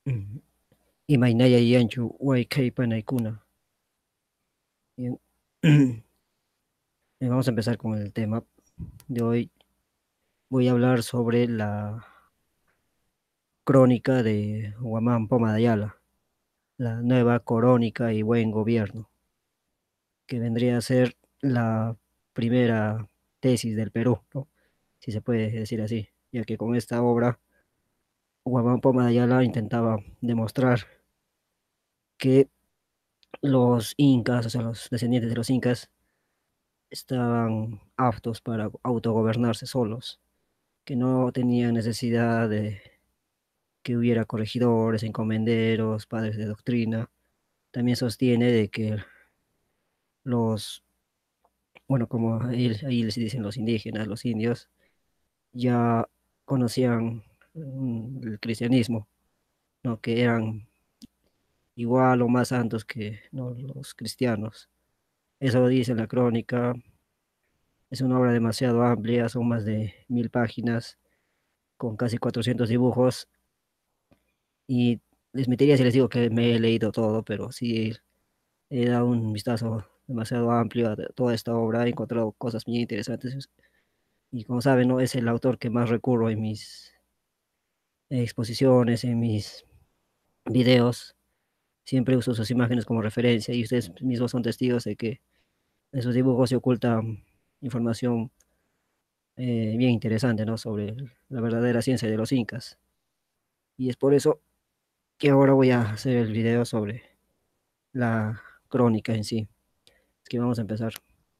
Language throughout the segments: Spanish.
Mm. Imainaya yanchu Waikeipa Naikuna. Bien. Vamos a empezar con el tema de hoy. Voy a hablar sobre la crónica de Huamán Poma de Ayala, la nueva crónica y buen gobierno, que vendría a ser la primera tesis del Perú, ¿no? Si se puede decir así, ya que con esta obra Huamán Poma de Ayala intentaba demostrar que los incas, o sea, los descendientes de los incas, estaban aptos para autogobernarse solos, que no tenían necesidad de que hubiera corregidores, encomenderos, padres de doctrina. También sostiene de que los, bueno, como ahí les dicen los indígenas, los indios, ya conocían el cristianismo, ¿no? Que eran igual o más santos que, ¿no?, los cristianos. Eso lo dice la crónica. Es una obra demasiado amplia, son más de 1000 páginas, con casi 400 dibujos, y les mentiría si les digo que me he leído todo, pero sí he dado un vistazo demasiado amplio a toda esta obra, he encontrado cosas muy interesantes, y como saben, ¿no?, es el autor que más recurro en mis exposiciones, en mis videos. Siempre uso sus imágenes como referencia, y ustedes mismos son testigos de que en sus dibujos se oculta información bien interesante, ¿no?, sobre la verdadera ciencia de los incas. Y es por eso que ahora voy a hacer el video sobre la crónica en sí. Es que vamos a empezar.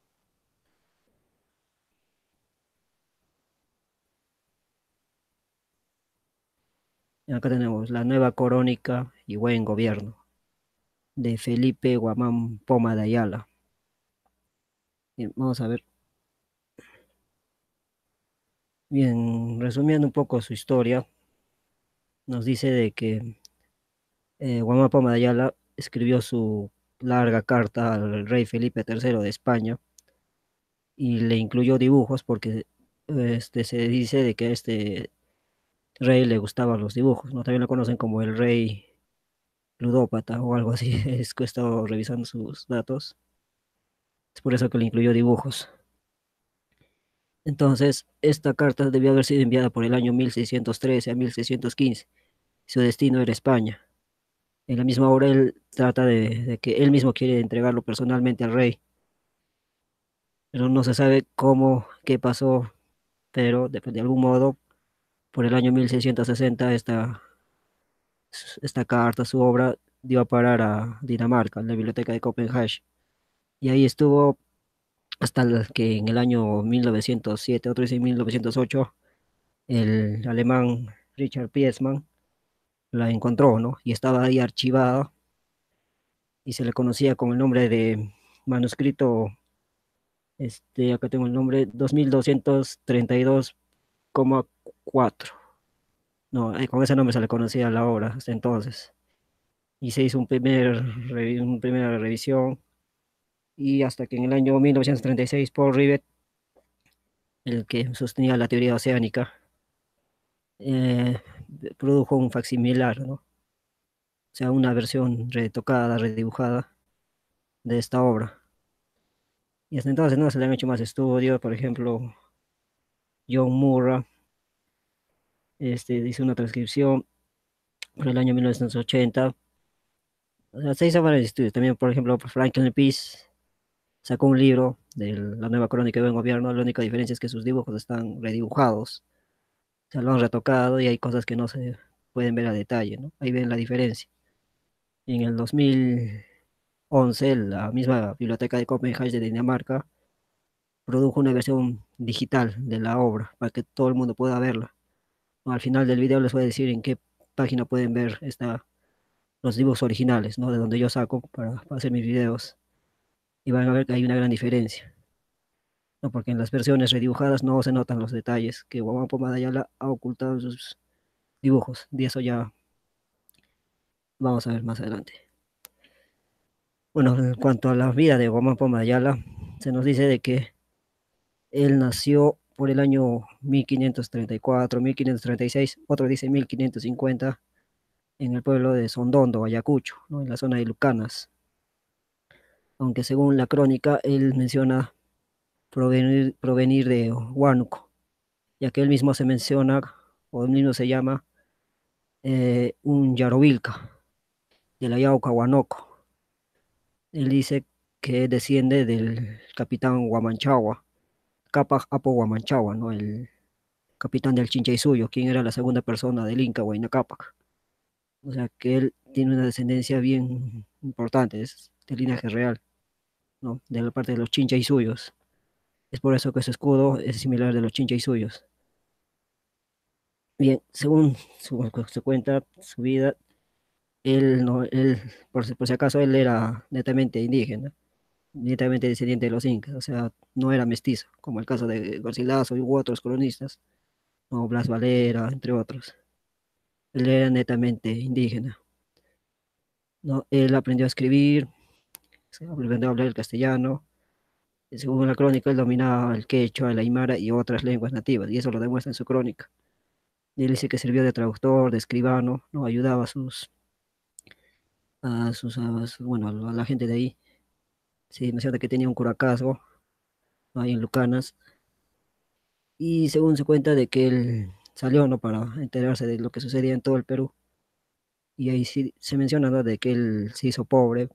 Acá tenemos la nueva crónica y buen gobierno de Felipe Guamán Poma de Ayala. Bien, vamos a ver. Bien, resumiendo un poco su historia, nos dice de que Guamán Poma de Ayala escribió su larga carta al rey Felipe III de España, y le incluyó dibujos porque se dice de que a este rey le gustaban los dibujos, ¿no? También lo conocen como el rey ludópata o algo así. Es que he estado revisando sus datos. Es por eso que le incluyó dibujos. Entonces, esta carta debió haber sido enviada por el año 1613 a 1615. Su destino era España. En la misma obra él trata de que él mismo quiere entregarlo personalmente al rey, pero no se sabe cómo, qué pasó, pero de algún modo, por el año 1660, esta carta, su obra, dio a parar a Dinamarca, en la biblioteca de Copenhague. Y ahí estuvo hasta que en el año 1907, otro dice en 1908, el alemán Richard Piesman la encontró, ¿no? Y estaba ahí archivada, y se le conocía con el nombre de manuscrito, acá tengo el nombre, 2232,4. No, con ese nombre se le conocía a la obra hasta entonces. Y se hizo una primera revisión, y hasta que en el año 1936 Paul Rivet, el que sostenía la teoría oceánica, eh, produjo un facsimilar, ¿no? O sea, una versión retocada, redibujada de esta obra. Y hasta entonces no se le han hecho más estudios. Por ejemplo, John Murray hizo una transcripción por el año 1980. O sea, se hizo varios estudios. También, por ejemplo, Franklin Peace sacó un libro de la nueva crónica de buen gobierno. La única diferencia es que sus dibujos están redibujados. O sea, lo han retocado y hay cosas que no se pueden ver a detalle, ¿no? Ahí ven la diferencia. En el 2011, la misma Biblioteca de Copenhague de Dinamarca produjo una versión digital de la obra para que todo el mundo pueda verla. Al final del video les voy a decir en qué página pueden ver los dibujos originales, ¿no?, de donde yo saco para hacer mis videos. Y van a ver que hay una gran diferencia, ¿no? Porque en las versiones redibujadas no se notan los detalles que Guamán Pomada Ayala ha ocultado en sus dibujos. Y eso ya vamos a ver más adelante. Bueno, en cuanto a la vida de Guamán Pomada Ayala, se nos dice de que él nació por el año 1534, 1536, otro dice 1550, en el pueblo de Sondondo, Ayacucho, ¿no? En la zona de Lucanas, aunque según la crónica él menciona provenir de Huánuco, ya que él mismo se menciona, o él mismo se llama un Yarovilca, de la Yauca Huánuco. Él dice que desciende del capitán Huamanchagua, Capac Apo Huamanchagua, ¿no? El capitán del Chinchaysuyo, quien era la segunda persona del Inca Huayna Cápac. O sea que él tiene una descendencia bien importante, es de linaje real, ¿no? De la parte de los Chinchaysuyos. Es por eso que su escudo es similar de los Chinchaysuyos. Bien, según se cuenta su vida, él, no, él por si acaso, él era netamente indígena, netamente descendiente de los incas, o sea, no era mestizo, como el caso de Garcilaso u otros colonistas, o Blas Valera, entre otros. Él era netamente indígena, ¿no? Él aprendió a escribir, aprendió a hablar el castellano, y según la crónica, él dominaba el quechua, el aymara y otras lenguas nativas, y eso lo demuestra en su crónica. Y él dice que sirvió de traductor, de escribano, ¿no? Ayudaba bueno, a la gente de ahí. Sí, menciona que tenía un curacazo ahí en Lucanas, y según se cuenta de que él salió, ¿no? Para enterarse de lo que sucedía en todo el Perú, y ahí sí se menciona, ¿no? De que él se hizo pobre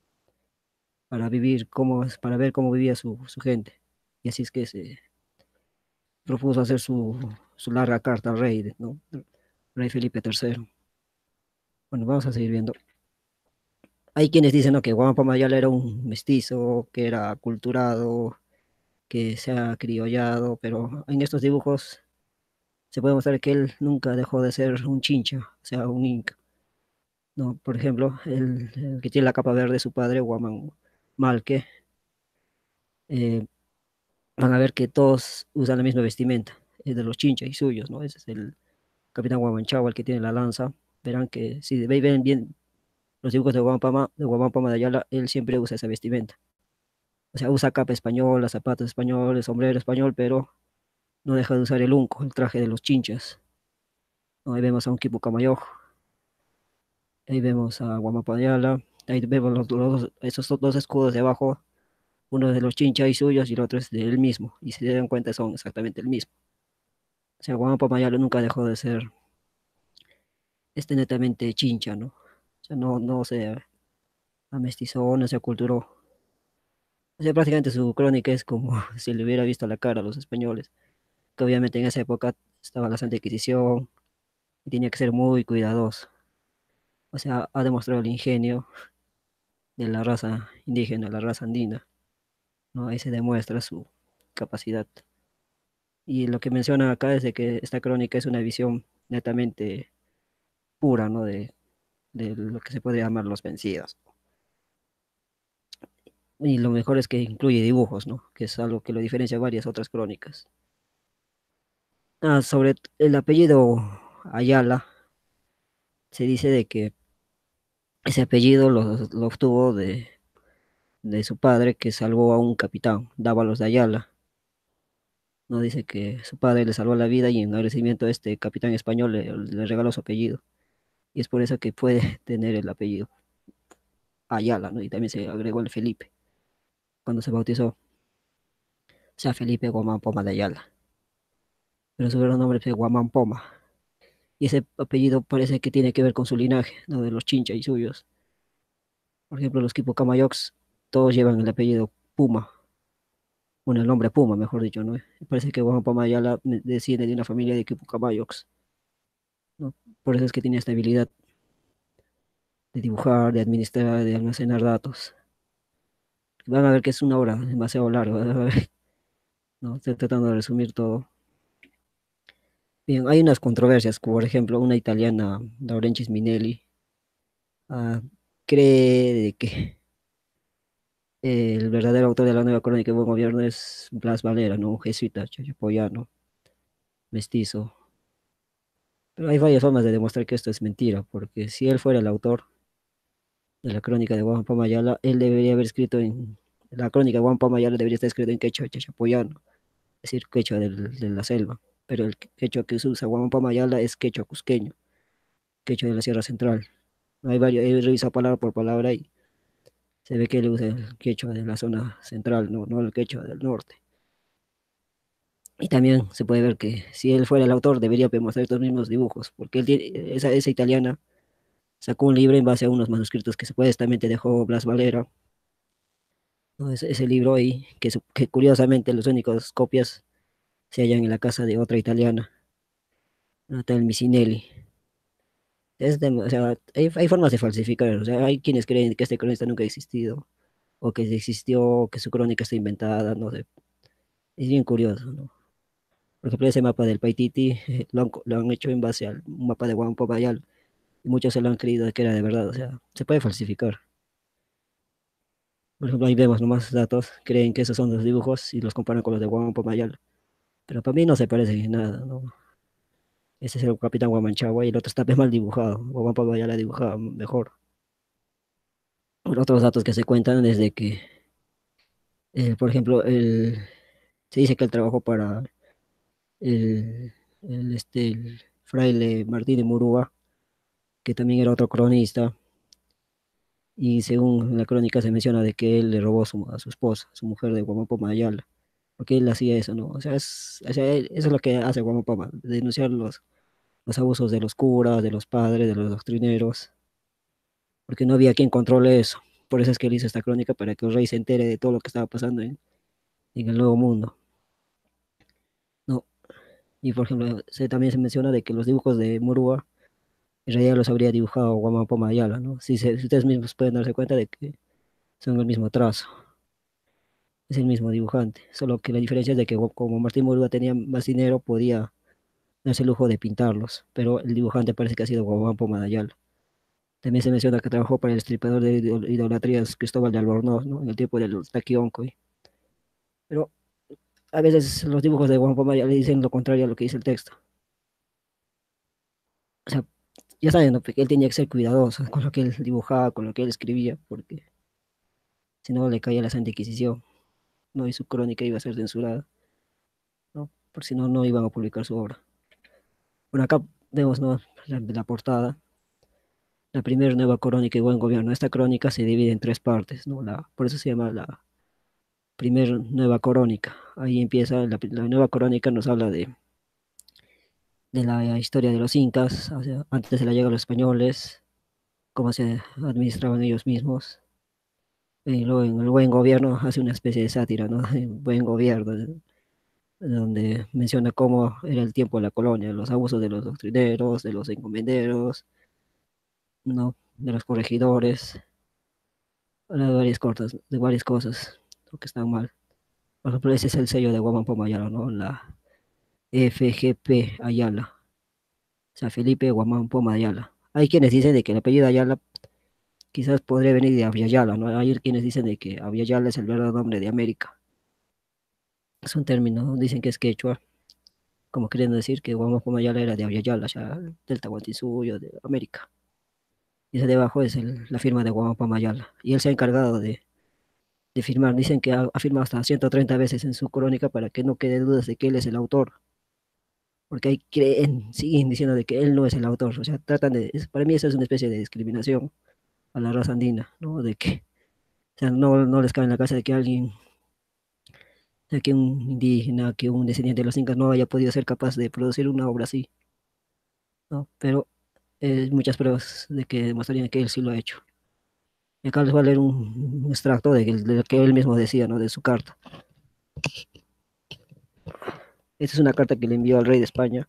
para ver cómo vivía su gente, y así es que se propuso hacer su larga carta al rey, ¿no? Rey Felipe III. Bueno, vamos a seguir viendo. Hay quienes dicen, ¿no? Que Guamán Pamayala era un mestizo, que era culturado, que se ha criollado, pero en estos dibujos se puede mostrar que él nunca dejó de ser un chincha, o sea, un inca, ¿no? Por ejemplo, el que tiene la capa verde, su padre, Guamán Malque, eh, van a ver que todos usan la misma vestimenta, es de los chinchas y suyos, ¿no? Ese es el capitán Guamanchao, el que tiene la lanza. Verán que si ven bien los dibujos de Guamán Pama de Ayala, él siempre usa esa vestimenta. O sea, usa capa española, zapatos españoles, sombrero español, pero no deja de usar el unco, el traje de los chinchas. ¿No? Ahí vemos a un Kipu Camayo, ahí vemos a Guamapayala, ahí vemos esos dos escudos de abajo, uno es de los chinchas y suyos y el otro es de él mismo, y si se dan cuenta son exactamente el mismo. O sea, Guamapayala nunca dejó de ser netamente chincha, ¿no? O sea, no se amestizó, no se aculturó. O sea, prácticamente su crónica es como si le hubiera visto la cara a los españoles, que obviamente en esa época estaba la Santa Inquisición y tenía que ser muy cuidadoso. O sea, ha demostrado el ingenio de la raza indígena, la raza andina, ¿no? Ahí se demuestra su capacidad. Y lo que menciona acá es de que esta crónica es una visión netamente pura, ¿no? De lo que se puede llamar los vencidos. Y lo mejor es que incluye dibujos, ¿no? Que es algo que lo diferencia de varias otras crónicas. Sobre el apellido Ayala, se dice de que ese apellido lo obtuvo de su padre que salvó a un capitán, Dávalos de Ayala. No dice que su padre le salvó la vida y en agradecimiento a este capitán español le regaló su apellido. Y es por eso que puede tener el apellido Ayala, ¿no? Y también se agregó el Felipe cuando se bautizó, o sea, Felipe Guamán Poma de Ayala. Pero su verdadero nombre fue Guamán Poma. Y ese apellido parece que tiene que ver con su linaje, ¿no? De los Chincha y suyos. Por ejemplo, los Quipocamayocs, todos llevan el apellido Puma, bueno, el nombre Puma, mejor dicho, ¿no? Parece que Guamán Poma de Ayala desciende de una familia de Quipocamayocs, ¿no? Por eso es que tiene esta habilidad de dibujar, de administrar, de almacenar datos. Van a ver que es una obra demasiado larga, ¿no? Estoy tratando de resumir todo. Bien, hay unas controversias, como por ejemplo, una italiana, Laurentiis Minelli, ah, cree de que el verdadero autor de la nueva crónica de buen gobierno es Blas Valera, ¿no? Un jesuita chachapoyano, mestizo. Pero hay varias formas de demostrar que esto es mentira, porque si él fuera el autor de la crónica de Juan Pamayala, él debería haber escrito la crónica de Juan Pamayala debería estar escrito en quechua chachapoyano, es decir, quechua de la selva, pero el quechua que se usa Juan Pamayala es quechua cusqueño. quechua de la Sierra Central. Hay varios, he revisado palabra por palabra y se ve que él usa el quechua de la zona central, no el quechua del norte. Y también se puede ver que si él fuera el autor, debería mostrar estos mismos dibujos, porque esa italiana sacó un libro en base a unos manuscritos que supuestamente dejó Blas Valera, ¿no? Ese libro ahí, que curiosamente las únicas copias se hallan en la casa de otra italiana, Natal Micinelli. O sea, hay formas de falsificar, o sea, hay quienes creen que este cronista nunca ha existido, o que existió, que su crónica está inventada, no sé, es bien curioso, ¿no? Por ejemplo, ese mapa del Paititi lo han hecho en base a un mapa de Huampo Bayal, y muchos se lo han creído que era de verdad, o sea, se puede falsificar. Por ejemplo, ahí vemos nomás datos, creen que esos son los dibujos y los comparan con los de Huampo Bayal, pero para mí no se parecen en nada, ¿no? Ese es el Capitán Guamanchagua y el otro está mal dibujado, Huampo Bayal ha dibujado mejor. Otros datos que se cuentan es de que, por ejemplo, se dice que él trabajó para el fraile Martín de Murúa, que también era otro cronista, y según la crónica se menciona de que él le robó a su esposa, su mujer de Guamapoma Ayala, porque él hacía eso, ¿no? O sea, eso es lo que hace Guamapoma, denunciar los abusos de los curas, de los padres, de los doctrineros, porque no había quien controle eso. Por eso es que él hizo esta crónica, para que el rey se entere de todo lo que estaba pasando en el Nuevo Mundo, ¿no? Y por ejemplo, también se menciona de que los dibujos de Murúa en realidad los habría dibujado Guamapoma Ayala, ¿no? Si ustedes mismos pueden darse cuenta de que son el mismo trazo, es el mismo dibujante, solo que la diferencia es de que como Martín Murúa tenía más dinero, podía darse el lujo de pintarlos, pero el dibujante parece que ha sido Guamapoma Ayala. También se menciona que trabajó para el estripador de idolatrías Cristóbal de Albornoz, ¿no? En el tiempo del Taquionco. Pero a veces los dibujos de Guamapoma Ayala dicen lo contrario a lo que dice el texto. O sea, ya saben, ¿no? Porque él tenía que ser cuidadoso con lo que él dibujaba, con lo que él escribía, porque si no le caía la Santa Inquisición, ¿no? Y su crónica iba a ser censurada, ¿no? Por si no, no iban a publicar su obra. Bueno, acá vemos, ¿no? La portada, la primera nueva crónica y buen gobierno. Esta crónica se divide en tres partes, ¿no? Por eso se llama la primera nueva crónica. Ahí empieza, la nueva crónica nos habla de la historia de los incas, o sea, antes de la llegada de los españoles, cómo se administraban ellos mismos. Y luego en el buen gobierno hace una especie de sátira, ¿no? El buen gobierno, donde menciona cómo era el tiempo de la colonia, los abusos de los doctrineros, de los encomenderos, ¿no? De los corregidores, habla de varias cosas, ¿no? Que están mal. Por ejemplo, ese es el sello de Guamampo Ayala, ¿no? La FGP Ayala, o sea, Felipe Guamampo Ayala. Hay quienes dicen de que el apellido Ayala quizás podría venir de Aviala, ¿no? Hay quienes dicen de que Aviala es el verdadero nombre de América. Es un término, dicen que es quechua, como queriendo decir que Guamapoma Ayala era de Aviala, ya del Tahuantinsuyo, de América. Y ese debajo es la firma de Guamapoma Ayala. Y él se ha encargado de firmar. Dicen que ha firmado hasta 130 veces en su crónica para que no quede dudas de que él es el autor. Porque ahí creen, siguen diciendo de que él no es el autor. O sea, para mí eso es una especie de discriminación a la raza andina, ¿no? De que, o sea, no les cabe en la casa de que alguien, de que un indígena, que un descendiente de los incas no haya podido ser capaz de producir una obra así, ¿no? Pero muchas pruebas de que demostrarían que él sí lo ha hecho. Y acá les voy a leer un extracto de lo que él mismo decía, ¿no? De su carta. Esta es una carta que le envió al rey de España.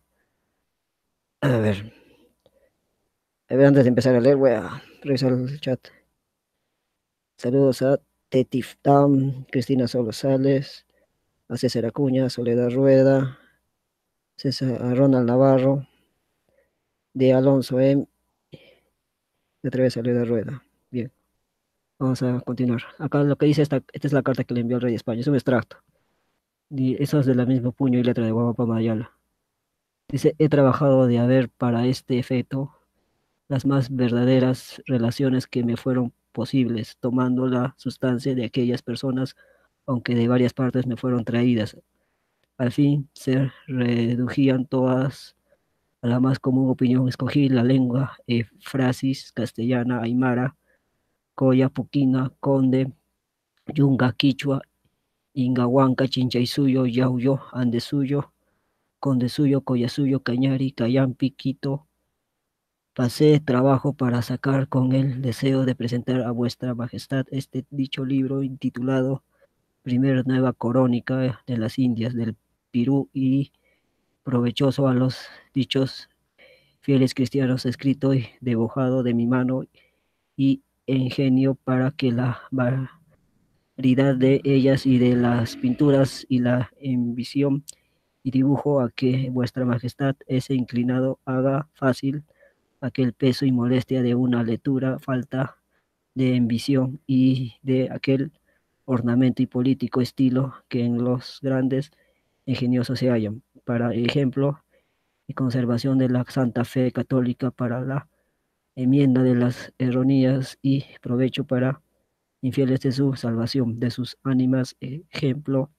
A ver, antes de empezar a leer, voy a revisar el chat. Saludos a Tetiftam, Cristina Solosales, a César Acuña, Soledad Rueda, a Ronald Navarro, de Alonso M, de otra vez Soledad Rueda. Bien, vamos a continuar. Acá lo que dice esta es la carta que le envió al rey de España, es un extracto. Y eso es de la misma puño y letra de Guamapa Mayala. Dice, he trabajado de haber para este efecto las más verdaderas relaciones que me fueron posibles, tomando la sustancia de aquellas personas, aunque de varias partes me fueron traídas. Al fin se redujían todas A la más común opinión escogí la lengua frasis castellana, aymara, coya, puquina, conde, yunga, quichua, ingahuanca, chinchaysuyo, yauyo, andesuyo, condesuyo, collasuyo, cañari, cayampi, quito. Pasé trabajo para sacar con el deseo de presentar a vuestra majestad este dicho libro intitulado Primera Nueva Corónica de las Indias del Pirú y provechoso a los dichos fieles cristianos, escrito y dibujado de mi mano y ingenio para que la variedad de ellas y de las pinturas y la envisión y dibujo a que vuestra majestad ese inclinado haga fácil aquel peso y molestia de una lectura, falta de ambición y de aquel ornamento y político estilo que en los grandes ingeniosos se hallan. Para ejemplo, y conservación de la Santa Fe católica, para la enmienda de las erróneas y provecho para infieles de su salvación, de sus ánimas, ejemplo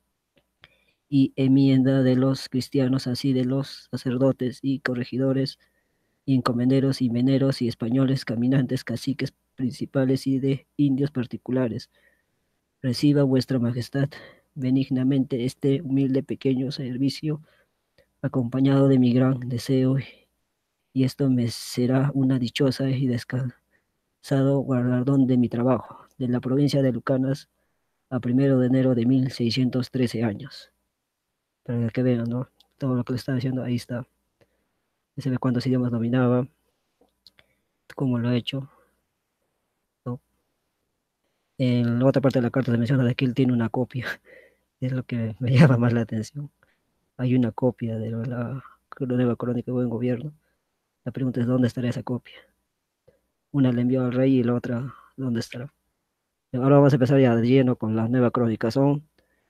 y enmienda de los cristianos, así de los sacerdotes y corregidores, y encomenderos y meneros y españoles, caminantes, caciques principales y de indios particulares. Reciba vuestra majestad benignamente este humilde pequeño servicio, acompañado de mi gran deseo, y esto me será una dichosa y descansado galardón de mi trabajo, de la provincia de Lucanas a 1 de enero de 1613 años. Para que vean, ¿no? Todo lo que le estaba diciendo, ahí está. Se ve cuántos idiomas dominaba, cómo lo ha hecho, ¿no? En la otra parte de la carta se menciona de que él tiene una copia, es lo que me llama más la atención. Hay una copia de la nueva crónica de buen gobierno. La pregunta es, ¿dónde estará esa copia? Una le envió al rey y la otra, ¿dónde estará? Ahora vamos a empezar ya de lleno con la nueva crónica. Son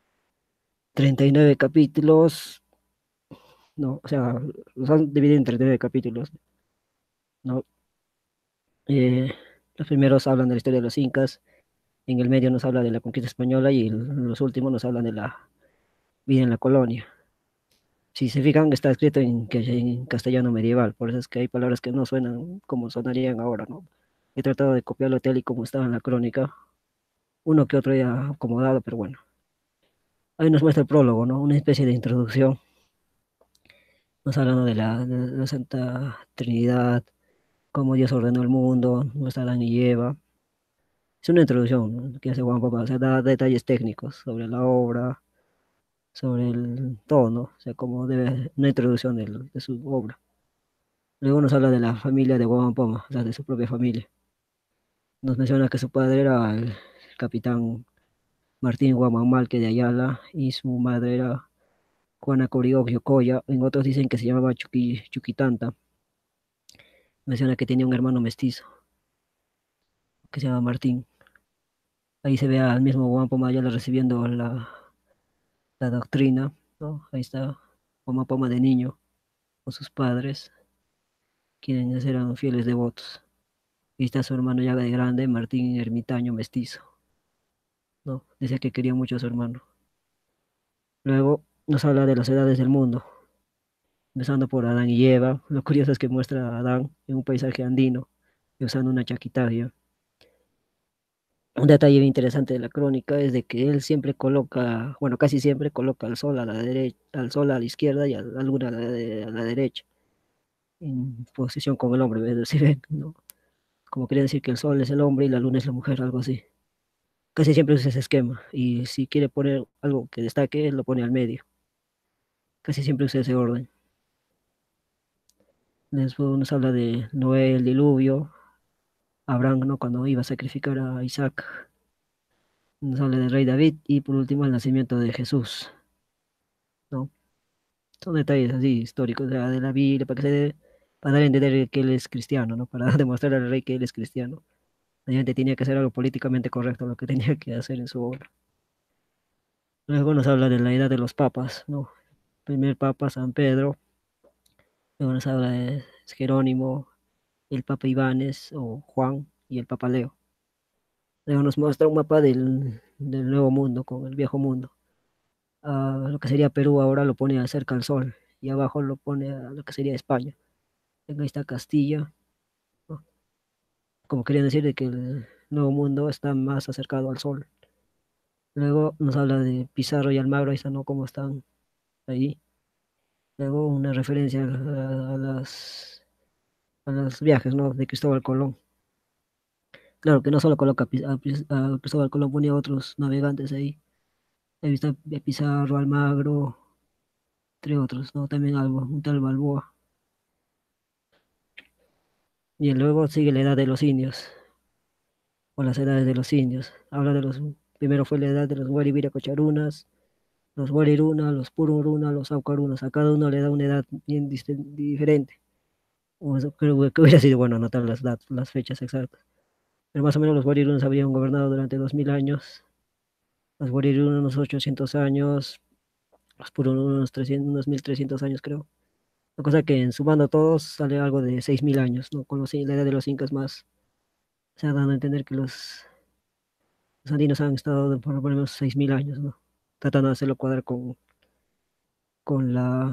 39 capítulos, no, o sea, los han dividido en 39 capítulos, ¿no? Eh, los primeros hablan de la historia de los incas, en el medio nos habla de la conquista española y los últimos nos hablan de la vida en la colonia. Si se fijan, está escrito en castellano medieval, por eso es que hay palabras que no suenan como sonarían ahora, ¿no? He tratado de copiarlo tal y como estaba en la crónica, uno que otro ya acomodado, pero bueno. Ahí nos muestra el prólogo, ¿no? Una especie de introducción. Nos habla de la Santa Trinidad, cómo Dios ordenó el mundo, nuestra Adán y Eva. Es una introducción, ¿no?, que hace Juan Pablo, o sea, da detalles técnicos sobre la obra, sobre el todo, ¿no? O sea, cómo debe, una introducción de su obra. Luego nos habla de la familia de Guamampoma, o sea, de su propia familia. Nos menciona que su padre era el capitán Martín Guamamalque de Ayala y su madre era Juana Coriogio Coya. En otros dicen que se llamaba Chuquitanta. Menciona que tenía un hermano mestizo que se llama Martín. Ahí se ve al mismo Guamampoma Ayala recibiendo la doctrina, ¿no? Ahí está Guamampoma de niño con sus padres, quienes eran fieles devotos. Y está su hermano ya de grande, Martín Ermitaño mestizo, ¿no? Decía que quería mucho a su hermano. Luego nos habla de las edades del mundo, empezando por Adán y Eva. Lo curioso es que muestra a Adán en un paisaje andino y usando una chaquitaria. Un detalle bien interesante de la crónica es de que él siempre coloca, bueno, casi siempre coloca al sol a la derecha, al sol a la izquierda y a la luna a la derecha, en posición con el hombre, ¿ves? ¿Sí ven? ¿No? Como quería decir que el sol es el hombre y la luna es la mujer, algo así. Casi siempre usa ese esquema y si quiere poner algo que destaque, él lo pone al medio. Casi siempre usa ese orden. Después nos habla de Noé, el diluvio, Abraham, ¿no?, cuando iba a sacrificar a Isaac. Nos habla del rey David y por último el nacimiento de Jesús, ¿no? Son detalles así históricos de la Biblia para que para dar a entender que él es cristiano, ¿no? Para demostrar al rey que él es cristiano. La gente tenía que hacer algo políticamente correcto, lo que tenía que hacer en su obra. Luego nos habla de la edad de los papas, ¿no? Primer papa, San Pedro. Luego nos habla de Jerónimo, el papa Ivanes o Juan y el papa Leo. Luego nos muestra un mapa del nuevo mundo con el viejo mundo. Lo que sería Perú ahora lo pone cerca al sol y abajo lo pone a lo que sería España. ahí está Castilla, ¿no? Como querían decir de que el Nuevo Mundo está más acercado al sol. Luego nos habla de Pizarro y Almagro, ahí está, ¿no? Cómo están ahí. Luego una referencia a los viajes, ¿no? De Cristóbal Colón. Claro que no solo coloca a Cristóbal Colón, ponía otros navegantes ahí. He visto a Pizarro, Almagro, entre otros, ¿no? También algo, un tal Balboa. Y luego sigue la edad de los indios, o las edades de los indios. Habla de los, primero fue la edad de los Guaribira Cocharunas, los Guariruna, los Pururuna, los Aucarunas. A cada uno le da una edad bien diferente. O eso creo que hubiera sido bueno anotar las fechas exactas. Pero más o menos los Guarirunas habían gobernado durante 2000 años, los Guarirunas unos 800 años, los Pururunas unos 300, unos 1300 años creo. La cosa que en sumando todos sale algo de 6000 años, ¿no? Con la edad de los incas más, se ha dado a entender que los andinos han estado por lo menos 6000 años, ¿no? Tratando de hacerlo cuadrar con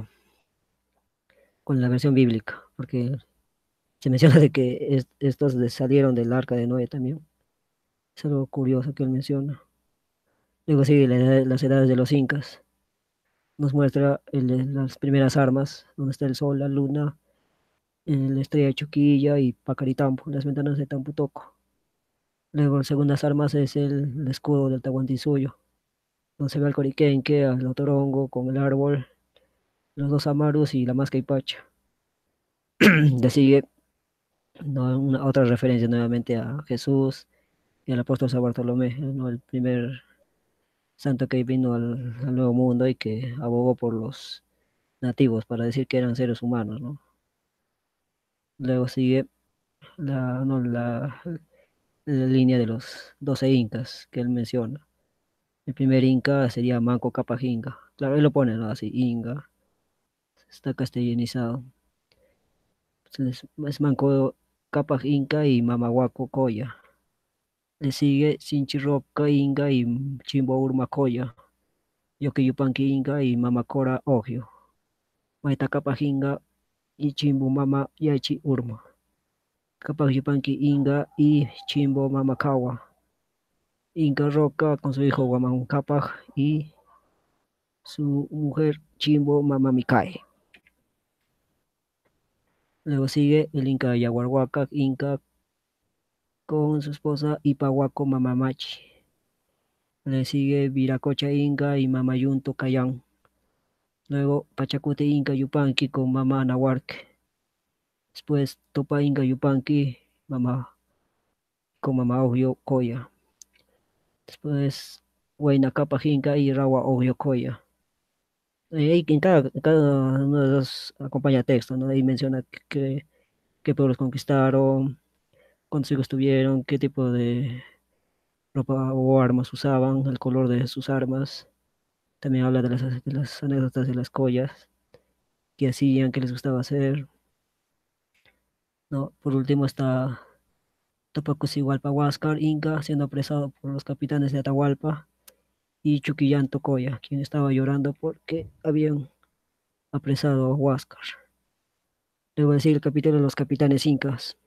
con la versión bíblica, porque se menciona de que estos salieron del arca de Noé también. Es algo curioso que él menciona. Luego sigue las edades de los incas. Nos muestra las primeras armas, donde está el sol, la luna, la estrella de Chuquilla y Pacaritampo, las ventanas de Tamputoco. Luego, las segundas armas es el escudo del Tahuantinsuyo, donde se ve al Coriquenque, al Otorongo con el árbol, los dos Amarus y la Masca y Pacha. Le sigue, ¿no? Otra referencia nuevamente a Jesús y al apóstol San Bartolomé, ¿no? El primer santo que vino al Nuevo Mundo y que abogó por los nativos para decir que eran seres humanos, ¿no? Luego sigue no, la línea de los 12 incas que él menciona. El primer inca sería Manco Cápac Inca. Claro, él lo pone, ¿no? Así, Inca, está castellanizado. Es Manco Cápac Inca y Mamahuaco Coya. Le sigue Sinchirroca Inca y Chimbo Urma Coya. Yoquiyupanqui Inca y Mamacora Ogio. Maita Cápac Inca y Chimbo Mama Yachi Urma. Cápac Yupanqui Inca y Chimbo Mamacawa. Inca Roca con su hijo Guamán Cápac y su mujer Chimbo Mamamicae. Luego sigue el Inca Yaguarhuaca, Inca con su esposa Ipahuaco Mamamachi. Le sigue Viracocha Inca y Mamayunto Cayán. Luego Pachacute Inca Yupanqui con Mamá Anahuarque. Después Topa Inca Yupanqui mamá, con Mamá Ogio Coya. Después Huayna Capa Inca y Rawa Ogio Coya. En cada uno de los acompaña texto, ¿no? Ahí menciona qué pueblos conquistaron, cuántos hijos tuvieron, qué tipo de ropa o armas usaban, el color de sus armas. También habla de las anécdotas de las collas, qué hacían, qué les gustaba hacer, ¿no? Por último está Topacucihualpa Huáscar, Inca, siendo apresado por los capitanes de Atahualpa, y Chuquillán Tocoya, quien estaba llorando porque habían apresado a Huáscar. Luego decir el capítulo de los capitanes incas.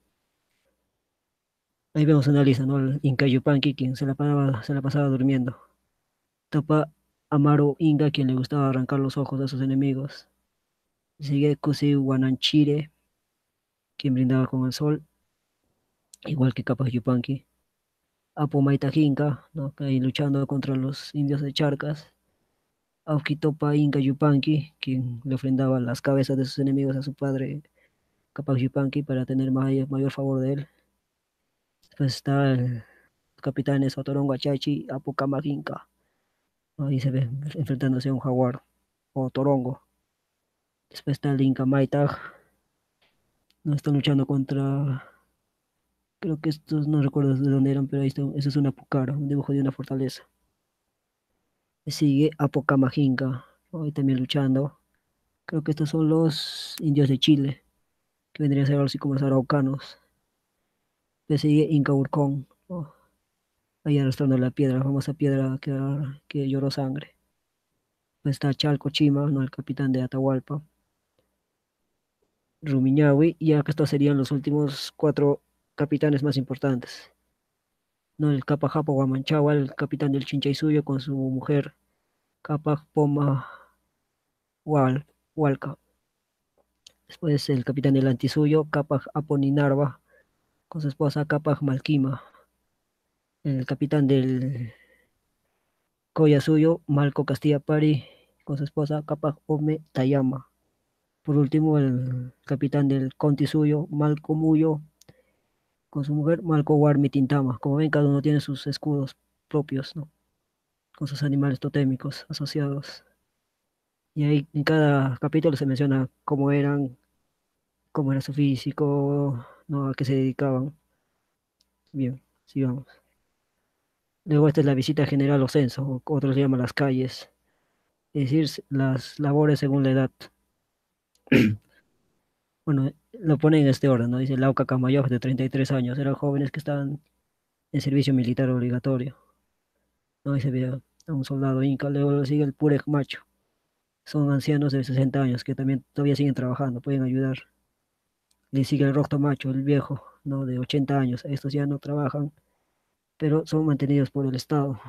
Ahí vemos una lista, ¿no? El Inca Yupanqui, quien se la pasaba durmiendo. Topa Amaro Inga, quien le gustaba arrancar los ojos a sus enemigos. Sigue Kusi Wananchire, quien brindaba con el sol, igual que Capas Yupanqui. Apo Maita Inca, ¿no? Ahí luchando contra los indios de Charcas. Aukitopa Inca Yupanqui, quien le ofrendaba las cabezas de sus enemigos a su padre Capac Yupanqui para tener mayor favor de él. Después está el capitán Sotorongo Achachi, Apucamac Inca. Ahí se ve enfrentándose a un jaguar o torongo. Después está el Inca Maitag, no están luchando contra, creo que estos no recuerdo de dónde eran, pero ahí está, eso es una pucara, un dibujo de una fortaleza. Le sigue Apocamajinca, ahí también luchando. Creo que estos son los indios de Chile, que vendrían a ser algo así como los araucanos. Le sigue Inca Urcón, ¿no? Ahí arrastrando la piedra, la famosa piedra que lloró sangre. Pues está Chalco Chima, ¿no? El capitán de Atahualpa. Rumiñahui, y acá estos serían los últimos cuatro capitanes más importantes. ¿No? El Capac Japo Guamanchawa, el capitán del Chinchaysuyo con su mujer Capac Poma Hualca. Después el capitán del Antisuyo, Capac Aponinarva, con su esposa Capac Malquima. El capitán del Collasuyo, Malco Castilla Pari, con su esposa Capac Ome Tayama. Por último, el capitán del Conti suyo, Malco Muyo, con su mujer Malco Warmi Tintama. Como ven, cada uno tiene sus escudos propios, ¿no? Con sus animales totémicos asociados. Y ahí en cada capítulo se menciona cómo eran, cómo era su físico, ¿no? A qué se dedicaban. Bien, sigamos. Luego esta es la visita general o censo, o otros le llaman las calles, es decir, las labores según la edad. Bueno, lo ponen en este orden, ¿no? Dice Lauca Camayoc, de 33 años, eran jóvenes que estaban en servicio militar obligatorio, ¿no? Y se ve a un soldado inca. Luego lo sigue el Purec Macho, son ancianos de 60 años que también todavía siguen trabajando, pueden ayudar. Le sigue el Rocto Macho, el viejo, ¿no? De 80 años, estos ya no trabajan, pero son mantenidos por el Estado.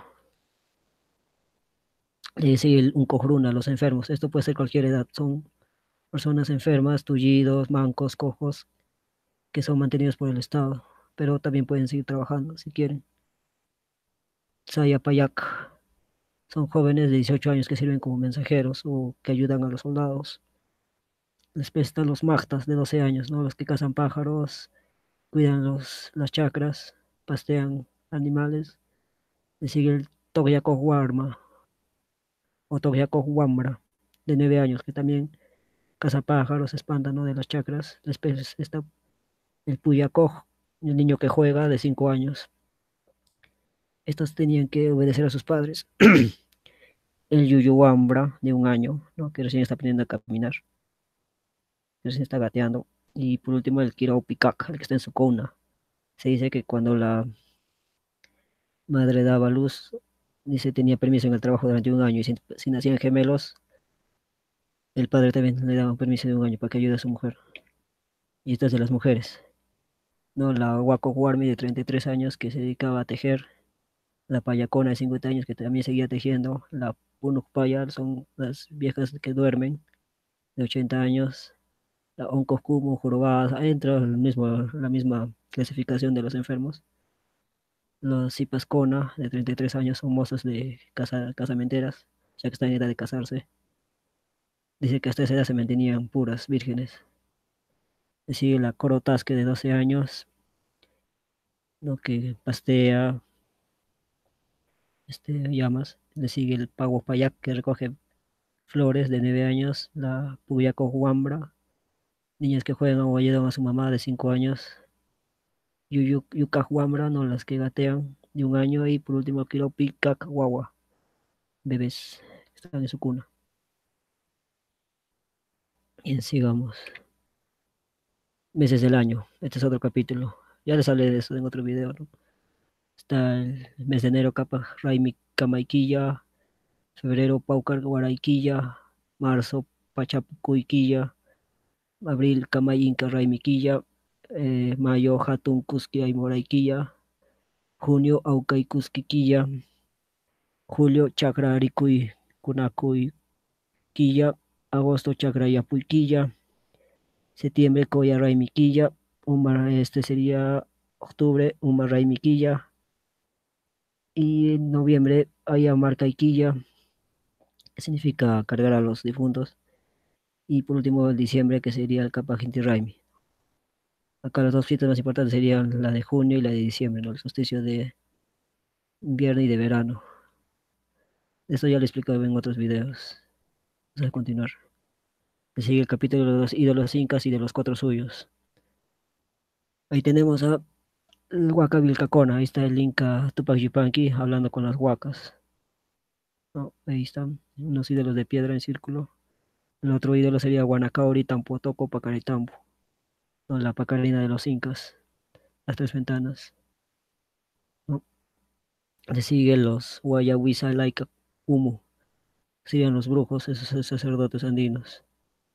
Le sigue un Cojruna, los enfermos, esto puede ser cualquier edad, son personas enfermas, tullidos, mancos, cojos, que son mantenidos por el Estado, pero también pueden seguir trabajando si quieren. Sayapayac, son jóvenes de 18 años que sirven como mensajeros o que ayudan a los soldados. Después están los magtas de 12 años, ¿no? Los que cazan pájaros, cuidan las chacras, pastean animales. Le sigue el Togyaco Huarma o Togyaco Huambra, de 9 años, que también caza pájaros, espanta, ¿no? De las chacras. Después está el Puyacoj, el niño que juega de 5 años. Estos tenían que obedecer a sus padres. El Yuyuambra, de 1 año, ¿no? Que recién está aprendiendo a caminar, que recién está gateando. Y por último, el Kirao Picac, el que está en su cuna. Se dice que cuando la madre daba luz, dice tenía permiso en el trabajo durante 1 año, y si nacían gemelos, el padre también le daba un permiso de 1 año para que ayude a su mujer. Y esto es de las mujeres, ¿no? La Wako Warmi, de 33 años, que se dedicaba a tejer. La Payacona, de 50 años, que también seguía tejiendo. La Punuk Payar, son las viejas que duermen, de 80 años. La Oncoscumo, jorobadas, entra la misma clasificación de los enfermos. Los Cipascona, de 33 años, son mozas de casamenteras, ya que están en edad de casarse. Dice que hasta esa edad se mantenían puras, vírgenes. Le sigue la Corotasque, de 12 años, ¿no? Que pastea llamas. Le sigue el Paguapayac, que recoge flores, de 9 años. La Puyaco Huambra, niñas que juegan o ayudan a su mamá, de 5 años. Yucahuambra, no, las que gatean, de 1 año. Y por último, Quiropi Guagua, bebés que están en su cuna. Bien, sigamos. Meses del año. Este es otro capítulo. Ya les hablé de eso en otro video, ¿no? Está el mes de enero, Capa Raimi Camaiquilla. Febrero, Paucar Guaraiquilla. Marzo, Pachapucuiquilla. Abril, Camay Inca Raimiquilla. Mayo, Hatun Cusqui Aymoraiquilla. Junio, Aucay Cusquiquilla. Julio, Chacra Aricuy Cunacuy Quilla. Agosto, Chacra Yapuiquilla. Septiembre, Coya Raimiquilla. Este sería octubre, Uma Raimiquilla. Y en noviembre, Ayamarca Iquilla, que significa cargar a los difuntos. Y por último, el diciembre, que sería el Kapag Raimi. Acá las dos fiestas más importantes serían la de junio y la de diciembre, ¿no? El solsticio de invierno y de verano. Esto ya lo he explicado en otros videos. Vamos a continuar. Le sigue el capítulo de los ídolos incas y de los cuatro suyos. Ahí tenemos a el Huaca Vilcacona. Ahí está el Inca Tupac Yupanqui hablando con las huacas, ¿no? Ahí están unos ídolos de piedra en círculo. El otro ídolo sería Guanacauri, Tampotoco, Pacaritambo, ¿no? La Pacarina de los incas, las tres ventanas, ¿no? Le siguen los Guayahuiza, Laika, Humu. Serían los brujos, esos sacerdotes andinos.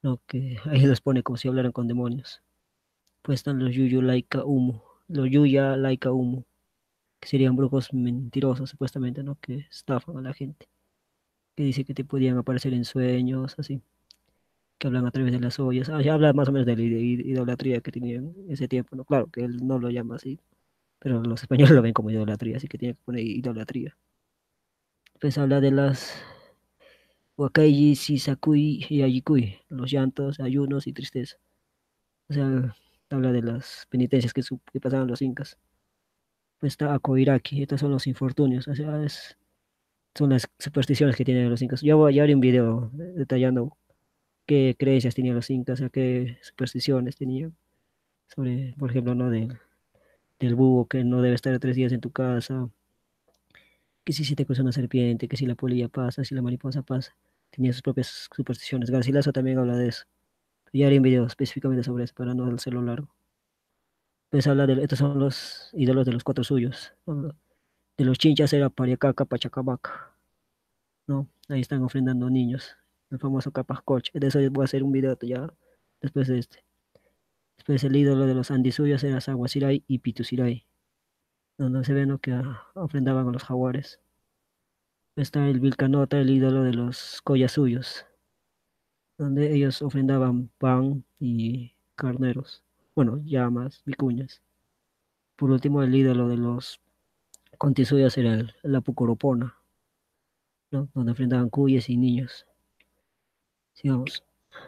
¿no? Que ahí los pone como si hablaran con demonios. Pues están los Yuyu Laika Humo, los Yuya Laika Humo, que serían brujos mentirosos supuestamente, ¿no? Que estafan a la gente, que dice que te podían aparecer en sueños, así, que hablan a través de las ollas. Ah, ya habla más o menos de la idolatría que tenían en ese tiempo, ¿no? Claro que él no lo llama así, pero los españoles lo ven como idolatría, así que tiene que poner idolatría. Pues habla de las Wakaiji, Sisakui y Ayikui, los llantos, ayunos y tristeza. O sea, habla de las penitencias que pasaban los incas. Pues está Akoiraki, estos son los infortunios, o sea, son las supersticiones que tienen los incas. Ya haré un video detallando qué creencias tenían los incas, o sea, qué supersticiones tenían sobre, por ejemplo, ¿no? Del búho que no debe estar 3 días en tu casa, que si se te cruza una serpiente, que si la polilla pasa, si la mariposa pasa. Tenía sus propias supersticiones. Garcilaso también habla de eso. Ya haré un video específicamente sobre eso para no hacerlo largo. Pues habla de, estos son los ídolos de los cuatro suyos. ¿No? De los chinchas era Pariacaca, Pachacamac, ¿no? Ahí están ofrendando niños. El famoso Capascoch. De eso voy a hacer un video ya después de este. Después el ídolo de los andisuyos era Saguasiray y Pitusiray, donde se ve, ¿no? Que ofrendaban a los jaguares. Está el Vilcanota, el ídolo de los Collasuyos, donde ellos ofrendaban pan y carneros. Bueno, llamas, vicuñas. Por último, el ídolo de los Contisuyos era la Pucoropona, ¿no? Donde ofrendaban cuyes y niños. Sigamos.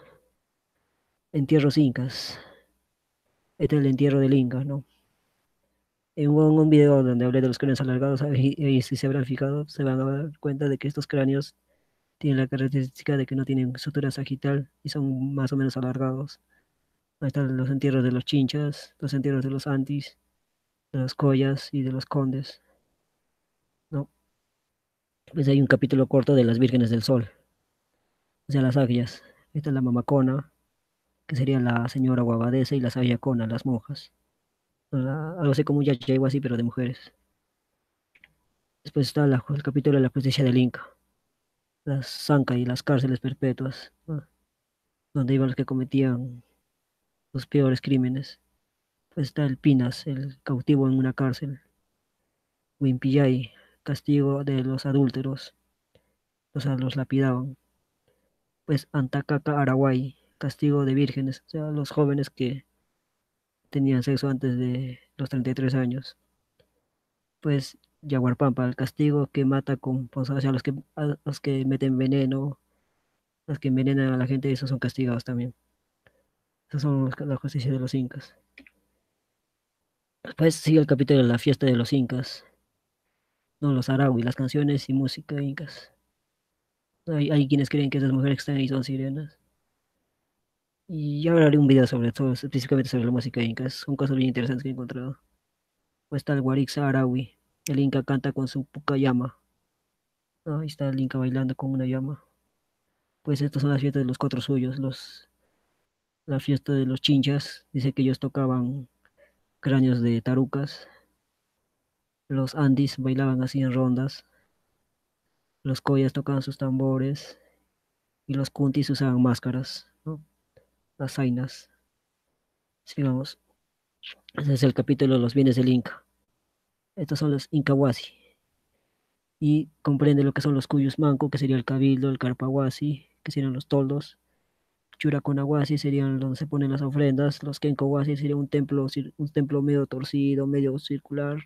Entierros incas. Este es el entierro del Inca, ¿no? En un video donde hablé de los cráneos alargados, ahí si se habrán fijado, se van a dar cuenta de que estos cráneos tienen la característica de que no tienen sutura sagital y son más o menos alargados. Ahí están los entierros de los chinchas, los entierros de los antis, de los collas y de los condes, ¿no? Pues hay un capítulo corto de las vírgenes del sol, o sea, las agias. Esta es la mamacona, que sería la señora guabadesa, y las ayacona, las monjas. Algo así como un yachay así, pero de mujeres. Después está el capítulo de la justicia del Inca, las zanca y las cárceles perpetuas, ¿no? Donde iban los que cometían los peores crímenes. Pues está el Pinas, el cautivo en una cárcel. Wimpillay, castigo de los adúlteros, o sea, los lapidaban. Pues Antacaca, Araguay, castigo de vírgenes, o sea, los jóvenes que tenían sexo antes de los 33 años. Pues Yaguarpampa, el castigo que mata o sea, los que meten veneno, los que envenenan a la gente, esos son castigados también. Esos son la justicia de los incas. Después sigue el capítulo de la fiesta de los incas, no, los araui, las canciones y música incas. Hay quienes creen que esas mujeres que están ahí son sirenas. Y ya haré un video sobre todo, específicamente sobre la música inca. Son cosas bien interesantes que he encontrado. Pues está el Guarixa Araui. El Inca canta con su pucayama. Ahí está el Inca bailando con una llama. Pues estas son las fiestas de los cuatro suyos. La fiesta de los chinchas. Dice que ellos tocaban cráneos de tarucas. Los andis bailaban así en rondas. Los collas tocaban sus tambores. Y los kuntis usaban máscaras, ¿no? Las zainas. Sigamos. Ese es el capítulo de los bienes del Inca. Estos son los Incahuasi. Y comprende lo que son los cuyos manco, que sería el cabildo, el carpahuasi, que serían los toldos, churaconahuasi serían donde se ponen las ofrendas, los kencohuasi sería un templo medio torcido, medio circular,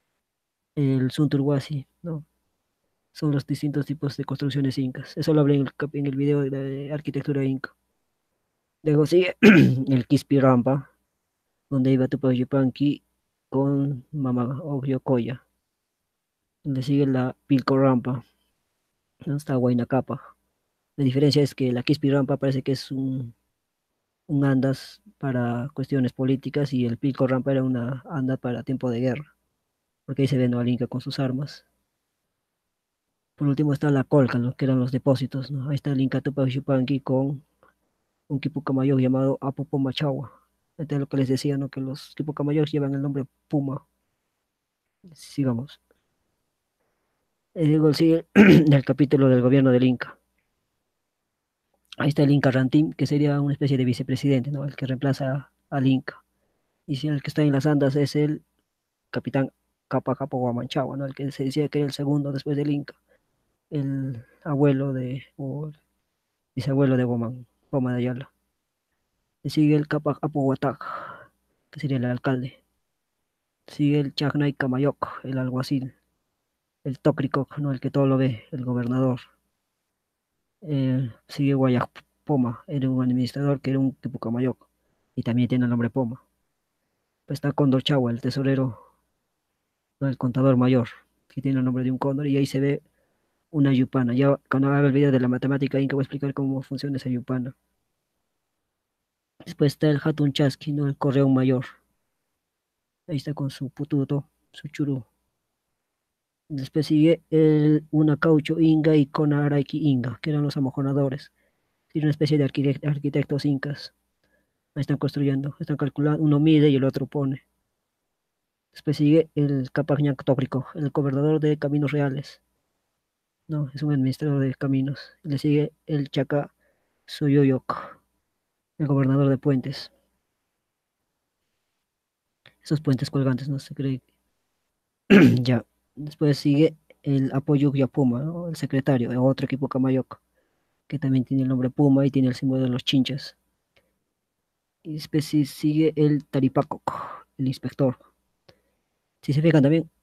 el sunturhuasi, ¿no? Son los distintos tipos de construcciones incas. Eso lo hablé en el video de arquitectura inca. Luego sigue el Quispirampa, donde iba Tupac Yupanqui con Mama Ogliocoya. Donde sigue la Pilco Rampa, donde está Huayna Capa. La diferencia es que la Quispirrampa parece que es un andas para cuestiones políticas y el Pilco Rampa era una anda para tiempo de guerra, porque ahí se ve, ¿no?, al Inca con sus armas. Por último está la Colca, ¿no?, que eran los depósitos, ¿no? Ahí está el Inca Tupac Yupanqui con un Quipucamayo llamado Apopomachagua. Este es lo que les decía, ¿no?, que los Quipucamayos llevan el nombre Puma. Sigamos. Luego sigue el capítulo del gobierno del Inca. Ahí está el Inca Rantim, que sería una especie de vicepresidente, ¿no? El que reemplaza al Inca. Y si el que está en las andas es el capitán Capacapo Guamanchagua, ¿no? El que se decía que era el segundo después del Inca, el abuelo de, o el bisabuelo de Poma de Ayala. Le sigue el Capacapo Huatac, que sería el alcalde. Sigue el Chagnay Camayoc, el alguacil. El Tocricoc, ¿no? El que todo lo ve, el gobernador. Sigue Guayac Poma, era un administrador que era un tipo Camayoc, y también tiene el nombre Poma. Pues está Cóndor Chagua, el tesorero, ¿no? El contador mayor, que tiene el nombre de un cóndor, y ahí se ve una yupana. Ya cuando haga el video de la matemática inca voy a explicar cómo funciona esa yupana. Después está el Hatun Chasqui, ¿no? El correo mayor. Ahí está con su pututo, su churú. Después sigue el Unacaucho Inga y Conaraiki Inga, que eran los amojonadores. Tiene una especie de arquitectos incas. Ahí están construyendo, están calculando, uno mide y el otro pone. Después sigue el Capac Tócrico, el gobernador de caminos reales. No, es un administrador de caminos. Le sigue el Chaca Soyoyoc, el gobernador de puentes. Esos puentes colgantes, no se cree. Ya. Después sigue el Apoyo Yapuma, ¿no? El secretario de otro equipo Camayoc, que también tiene el nombre Puma y tiene el símbolo de los chinchas. Y después sigue el Taripacoc, el inspector. Si se fijan también,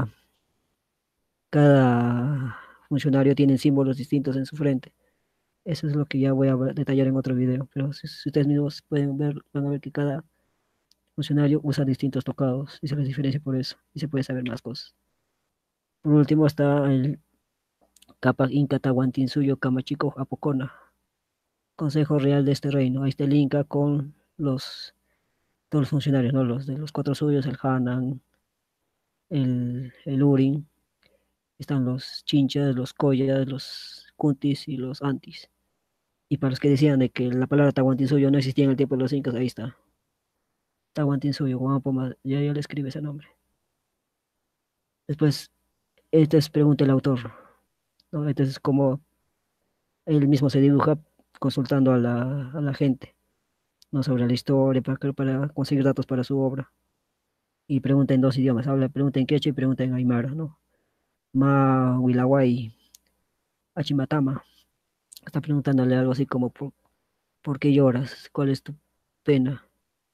cada funcionario tiene símbolos distintos en su frente. Eso es lo que ya voy a detallar en otro video. Pero si ustedes mismos pueden ver, van a ver que cada funcionario usa distintos tocados y se les diferencia por eso. Y se puede saber más cosas. Por último está el Capac Inca Tahuantinsuyo Camachico Apocona, Consejo Real de este reino. Ahí está el Inca con todos los funcionarios, ¿no? Los de los cuatro suyos, el Hanan, el Urin. Están los Chinchas, los Collas, los Kuntis y los Antis. Y para los que decían de que la palabra Tahuantinsuyo no existía en el tiempo de los incas, ahí está. Tahuantinsuyo, Guamapoma, ya le escribe ese nombre. Después, este es pregunta el autor, ¿no? Este es como él mismo se dibuja consultando a la gente, ¿no? Sobre la historia, para conseguir datos para su obra. Y pregunta en dos idiomas, pregunta en quechua y pregunta en aymara, ¿no? Ma Wilawai, Achimatama. Está preguntándole algo así como, ¿por qué lloras? ¿Cuál es tu pena?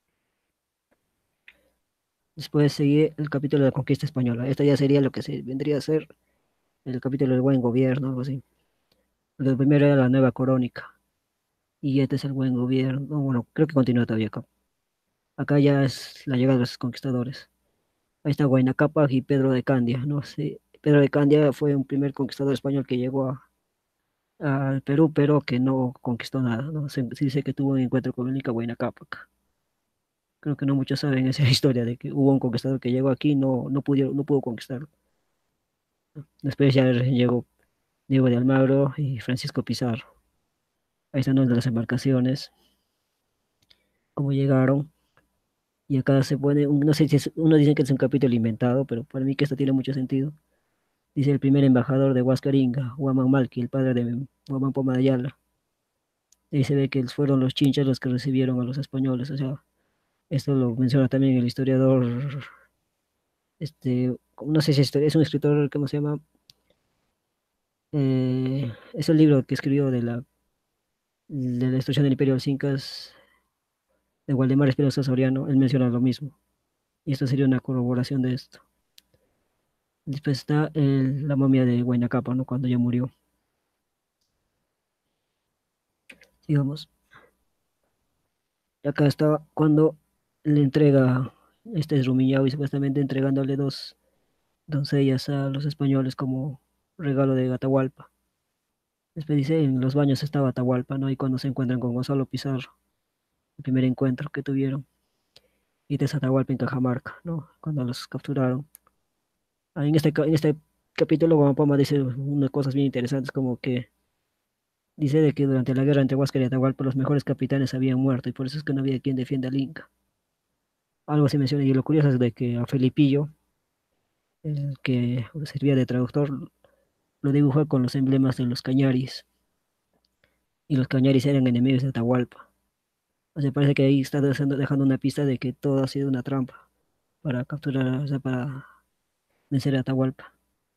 Después sigue el capítulo de la conquista española. Esta ya sería lo que se vendría a ser el capítulo del buen gobierno, algo así. El primero era la nueva crónica. Y este es el buen gobierno. No, bueno, creo que continúa todavía acá. Acá ya es la llegada de los conquistadores. Ahí está Huayna Cápac y Pedro de Candia, ¿no? Sí, Pedro de Candia fue un primer conquistador español que llegó al Perú, pero que no conquistó nada, ¿no? Se dice que tuvo un encuentro con el Inca Huayna Cápac. Creo que no muchos saben esa historia de que hubo un conquistador que llegó aquí y no pudo conquistarlo. Después ya llegó Diego de Almagro y Francisco Pizarro. Ahí están las embarcaciones, cómo llegaron. Y acá se pone, no sé si uno dice que es un capítulo inventado, pero para mí que esto tiene mucho sentido. Dice el primer embajador de Huascaringa, Huamán Malqui, el padre de Huamán Poma de Ayala. Ahí se ve que fueron los chinchas los que recibieron a los españoles. O sea, esto lo menciona también el historiador, no sé si es un escritor, ¿cómo se llama? Es el libro que escribió de la destrucción del Imperio de los Incas, de Waldemar Espinosa Soriano. Él menciona lo mismo. Y esto sería una corroboración de esto. Después está la momia de Huayna Cápac, ¿no? Cuando ya murió. Digamos, acá está cuando le entrega este Rumiñahui, supuestamente entregándole dos doncellas a los españoles como regalo de Atahualpa. Después dice, en los baños estaba Atahualpa, ¿no? Y cuando se encuentran con Gonzalo Pizarro, el primer encuentro que tuvieron, y de Atahualpa en Cajamarca, ¿no? Cuando los capturaron. En este capítulo, Guamapoma dice unas cosas bien interesantes, como que dice de que durante la guerra entre Huáscar y Atahualpa los mejores capitanes habían muerto, y por eso es que no había quien defienda al Inca. Algo así menciona, y lo curioso es de que a Felipillo, el que servía de traductor, lo dibujó con los emblemas de los cañaris. y los cañaris eran enemigos de Atahualpa. O sea, parece que ahí está dejando una pista de que todo ha sido una trampa para capturar, o sea, para vencer a Atahualpa.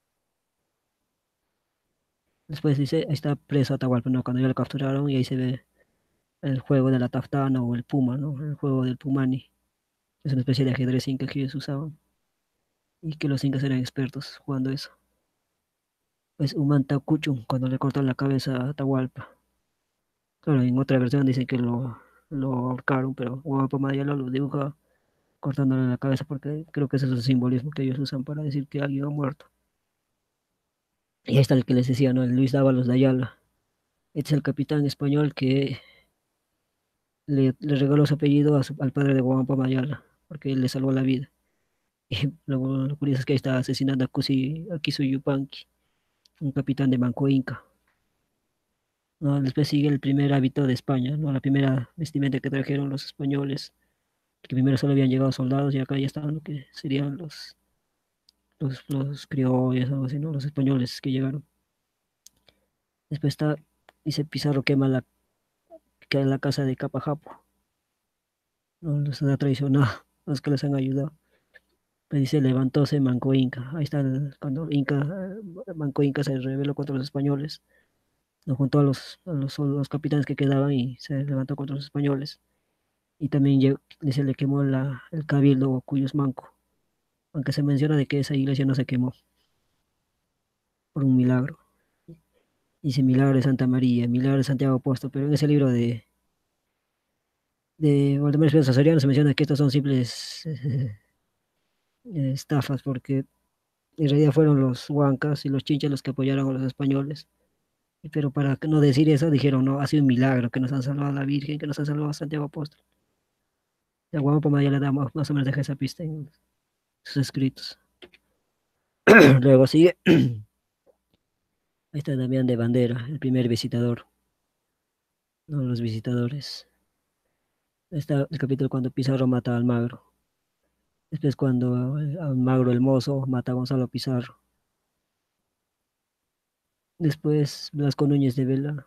Después dice, ahí está preso Atahualpa, ¿no? Cuando ya lo capturaron y ahí se ve el juego de la taftana o el puma, ¿no? El juego del pumani. Es una especie de ajedrez inca que ellos usaban y que los incas eran expertos jugando eso. Pues Umanta Kuchum, cuando le cortan la cabeza a Atahualpa. Claro, en otra versión dicen que lo ahorcaron, pero Huampa Mayala lo dibuja cortándole la cabeza porque creo que ese es el simbolismo que ellos usan para decir que alguien ha muerto. Y ahí está el que les decía, ¿no? El Luis Dávalos de Ayala. Este es el capitán español que le regaló su apellido al padre de Huampa Mayala, porque él le salvó la vida. Y luego lo curioso es que ahí está asesinando a Kisu Yupanqui, un capitán de Manco Inca. ¿No? Después sigue el primer hábito de España, ¿no? La primera vestimenta que trajeron los españoles, que primero solo habían llegado soldados y acá ya estaban lo que serían los criollos, algo así, ¿no? Los españoles que llegaron. Después está, dice Pizarro quema la casa de Capajapo, ¿no? Los ha traicionado, los que les han ayudado. Pues dice, levantóse Manco Inca. Ahí está cuando Manco Inca se rebeló contra los españoles, nos juntó a los capitanes que quedaban y se levantó contra los españoles. Y también se le quemó el cabildo o Cuyos Manco, aunque se menciona de que esa iglesia no se quemó por un milagro. Dice milagro de Santa María, milagro de Santiago Apóstol, pero en ese libro de Valdemar Espinosa Soriano se menciona que estos son simples estafas, porque en realidad fueron los huancas y los chinchas los que apoyaron a los españoles. Pero para no decir eso, dijeron, no, ha sido un milagro que nos han salvado a la Virgen, que nos han salvado a Santiago Apóstol. La Guampa ya le da más o menos deja esa pista en sus escritos. Luego sigue, ahí está Damián de Bandera, el primer visitador, no los visitadores. Está el capítulo cuando Pizarro mata a Almagro. Después cuando Almagro el Mozo mata a Gonzalo Pizarro. Después Blasco Núñez de Vela.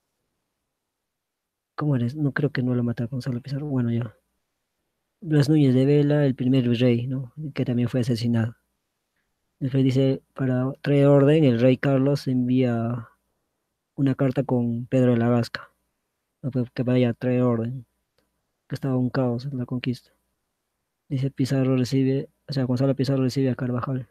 ¿Cómo eres? No creo que no lo mata a Gonzalo Pizarro. Bueno, ya. Blas Núñez de Vela, el primer virrey, ¿no? Que también fue asesinado. Después dice, para traer orden, el rey Carlos envía una carta con Pedro de la Gasca, ¿no? Que vaya a traer orden, que estaba un caos en la conquista. Dice Pizarro recibe, o sea, Gonzalo Pizarro recibe a Carvajal.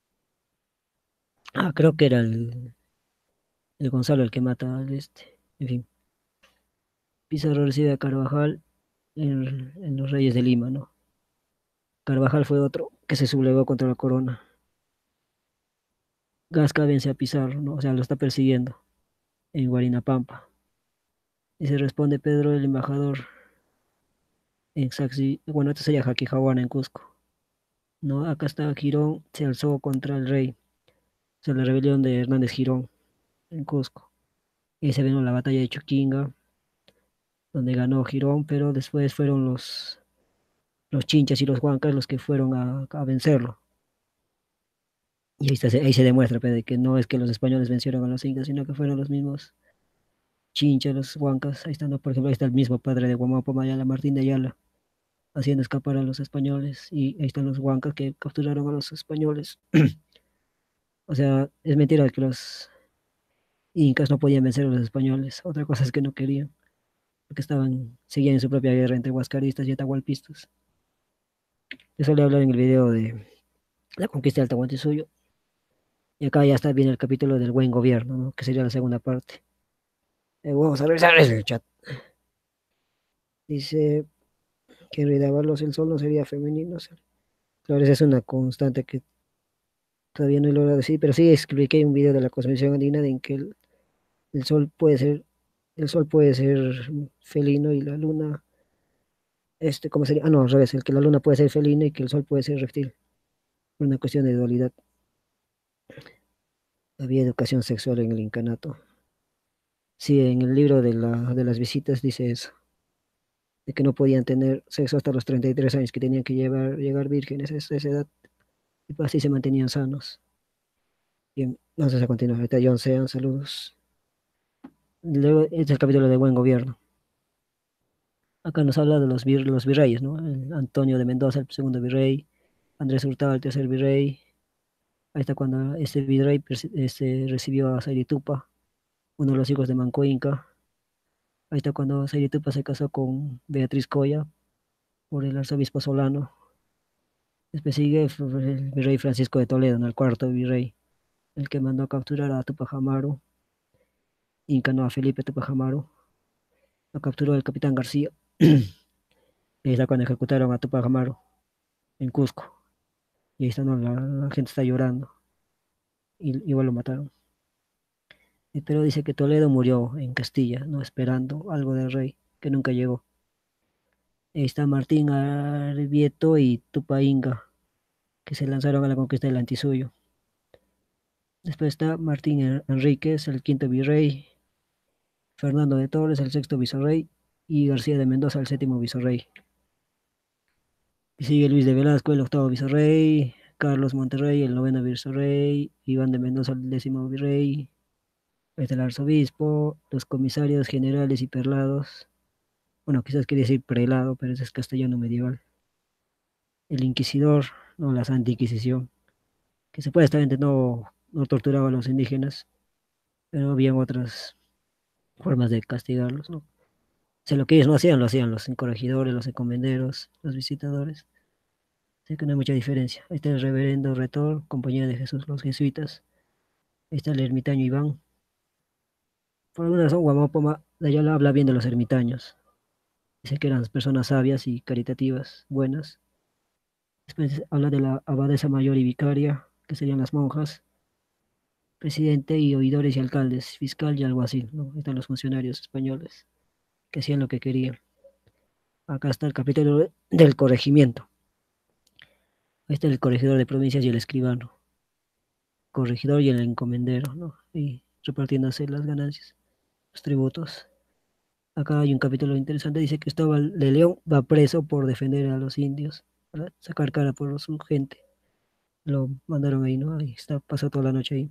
Ah, creo que era el Gonzalo el que mata al este. En fin, Pizarro recibe a Carvajal en los Reyes de Lima, ¿no? Carvajal fue otro que se sublevó contra la corona. Gasca vence a Pizarro, ¿no? O sea, lo está persiguiendo en Guarinapampa. Y se responde Pedro, el embajador, en Saxi, bueno, esto sería Jaquijahuana en Cusco, ¿no? Acá está Girón, se alzó contra el rey, o sea, la rebelión de Hernández Girón en Cusco. Y ahí se vino la batalla de Chuquinga, donde ganó Girón, pero después fueron los chinchas y los huancas los que fueron a vencerlo. Y ahí se demuestra pues, de que no es que los españoles vencieron a los incas, sino que fueron los mismos chinchas, los huancas. Ahí están, por ejemplo, ahí está el mismo padre de Huamaupa Mayala, Martín de Ayala, haciendo escapar a los españoles. Y ahí están los huancas que capturaron a los españoles. O sea, es mentira que los incas no podían vencer a los españoles. Otra cosa es que no querían, porque seguían en su propia guerra entre huascaristas y atahualpistas. Eso le hablo en el video de la conquista del Tahuantinsuyo. Y acá ya está bien el capítulo del buen gobierno, ¿no? Que sería la segunda parte. Vamos a revisar el chat. Dice que en Ridavalos el sol no sería femenino. Claro, esa es una constante que todavía no he logrado decir, pero sí expliqué un video de la cosmovisión andina en que el sol puede ser, el sol puede ser felino y la luna, ¿cómo sería? Ah, no, al revés, el que la luna puede ser felino y que el sol puede ser reptil, por una cuestión de dualidad. Había educación sexual en el incanato. Sí, en el libro de las visitas dice eso, de que no podían tener sexo hasta los 33 años, que tenían que llegar vírgenes a esa edad, y pues así se mantenían sanos. Bien, vamos a continuar. Ahorita John Sean, saludos. Luego, este es el capítulo de buen gobierno. Acá nos habla de los virreyes, ¿no? Antonio de Mendoza, el segundo virrey, Andrés Hurtado, el tercer virrey. Ahí está cuando este virrey recibió a Sayritupa, uno de los hijos de Manco Inca. Ahí está cuando Sayritupa se casó con Beatriz Coya por el arzobispo Solano. Después sigue el virrey Francisco de Toledo, ¿no? El cuarto virrey, el que mandó a capturar a Tupac Amaru, incanó a Felipe Tupac Amaru, lo capturó el capitán García. Y ahí está cuando ejecutaron a Tupac Amaru en Cusco. Y ahí está, ¿no? La gente está llorando. Y igual lo mataron. Pero dice que Toledo murió en Castilla, no esperando algo del rey, que nunca llegó. Ahí está Martín Arribieto y Tupac Inga, que se lanzaron a la conquista del Antisuyo. Después está Martín Enríquez, el quinto virrey, Fernando de Torres, el sexto vicerrey, y García de Mendoza, el séptimo vicerrey. Y sigue Luis de Velasco, el octavo vicerrey, Carlos Monterrey, el noveno vicerrey, Iván de Mendoza, el décimo virrey, el arzobispo, los comisarios generales y perlados. Bueno, quizás quería decir prelado, pero ese es castellano medieval. El inquisidor, no la Santa Inquisición, que supuestamente no torturaba a los indígenas, pero había otras formas de castigarlos, ¿no? O sea, lo que ellos no hacían, lo hacían los corregidores, los encomenderos, los visitadores. Sé que no hay mucha diferencia. Ahí está el reverendo Retor, compañía de Jesús, los jesuitas. Ahí está el ermitaño Iván. Por alguna razón, Guamapoma de Ayala habla bien de los ermitaños. Dice que eran personas sabias y caritativas, buenas. Después habla de la abadesa mayor y vicaria, que serían las monjas, presidente y oidores y alcaldes, fiscal y alguacil, ¿no? Ahí están los funcionarios españoles que hacían lo que querían. Acá está el capítulo del corregimiento. Ahí está el corregidor de provincias y el escribano, corregidor y el encomendero, ¿no? Y repartiéndose las ganancias, los tributos. Acá hay un capítulo interesante, dice que Cristóbal de León va preso por defender a los indios, para sacar cara por su gente. Lo mandaron ahí, ¿no? Ahí está, pasó toda la noche ahí.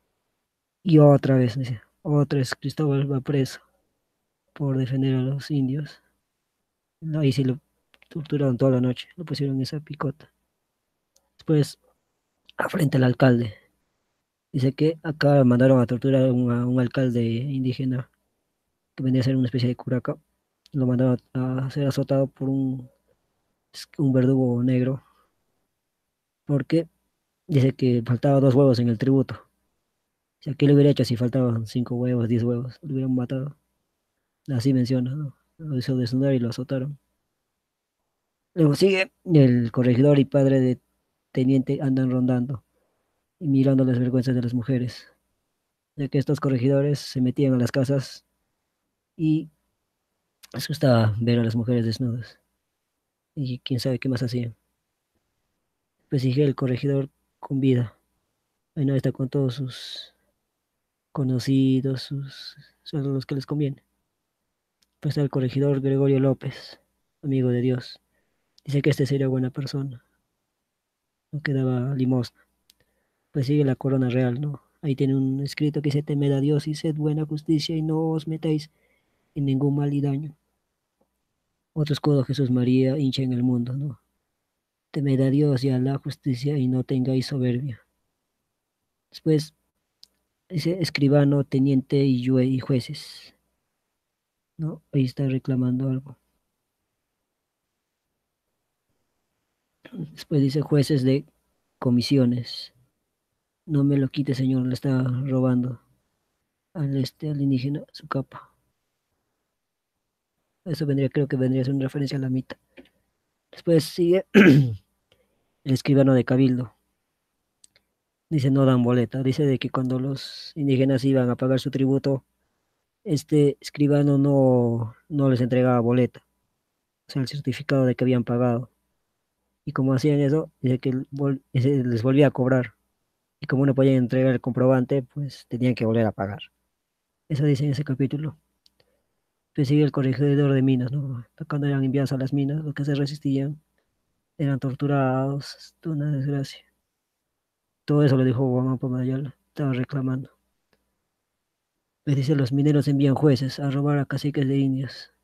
Y otra vez, dice, otra vez Cristóbal va preso por defender a los indios. Ahí sí lo torturaron toda la noche, lo pusieron en esa picota. Después, frente al alcalde, dice que acá mandaron a torturar a un alcalde indígena que vendría a ser una especie de curaca. Lo mandaron a ser azotado por un verdugo negro, porque dice que faltaba 2 huevos en el tributo. O sea, ¿qué le hubiera hecho si faltaban 5 huevos, 10 huevos? Lo hubieran matado. Así menciona, ¿no? Lo hizo desnudar y lo azotaron. Luego sigue el corregidor y padre de teniente andan rondando y mirando las vergüenzas de las mujeres, ya que estos corregidores se metían a las casas y les gustaba ver a las mujeres desnudas y quién sabe qué más hacían. Pues sigue el corregidor con vida. Ahí no está con todos sus conocidos, son los que les conviene. Pues está el corregidor Gregorio López, amigo de Dios. Dice que este sería buena persona, no quedaba limosna. Pues sigue la corona real, ¿no? Ahí tiene un escrito que dice, temed a Dios y sed buena justicia y no os metáis en ningún mal y daño. Otro escudo, Jesús María, hincha en el mundo, ¿no? Temed a Dios y a la justicia y no tengáis soberbia. Después dice escribano, teniente y jueces, ¿no? Ahí está reclamando algo. Después dice jueces de comisiones. No me lo quite, señor, le está robando al indígena su capa. Eso vendría, creo que vendría a ser una referencia a la mitad. Después sigue el escribano de Cabildo. Dice no dan boleta. Dice de que cuando los indígenas iban a pagar su tributo, este escribano no les entregaba boleta, o sea, el certificado de que habían pagado. Y como hacían eso, dice que ese les volvía a cobrar. Y como no podían entregar el comprobante, pues tenían que volver a pagar. Eso dice en ese capítulo. Pues sigue el corregidor de minas, ¿no? Cuando eran enviados a las minas, los que se resistían eran torturados, una desgracia. Todo eso lo dijo Guamán Pomayala, estaba reclamando. Me dice, los mineros envían jueces a robar a caciques de indios.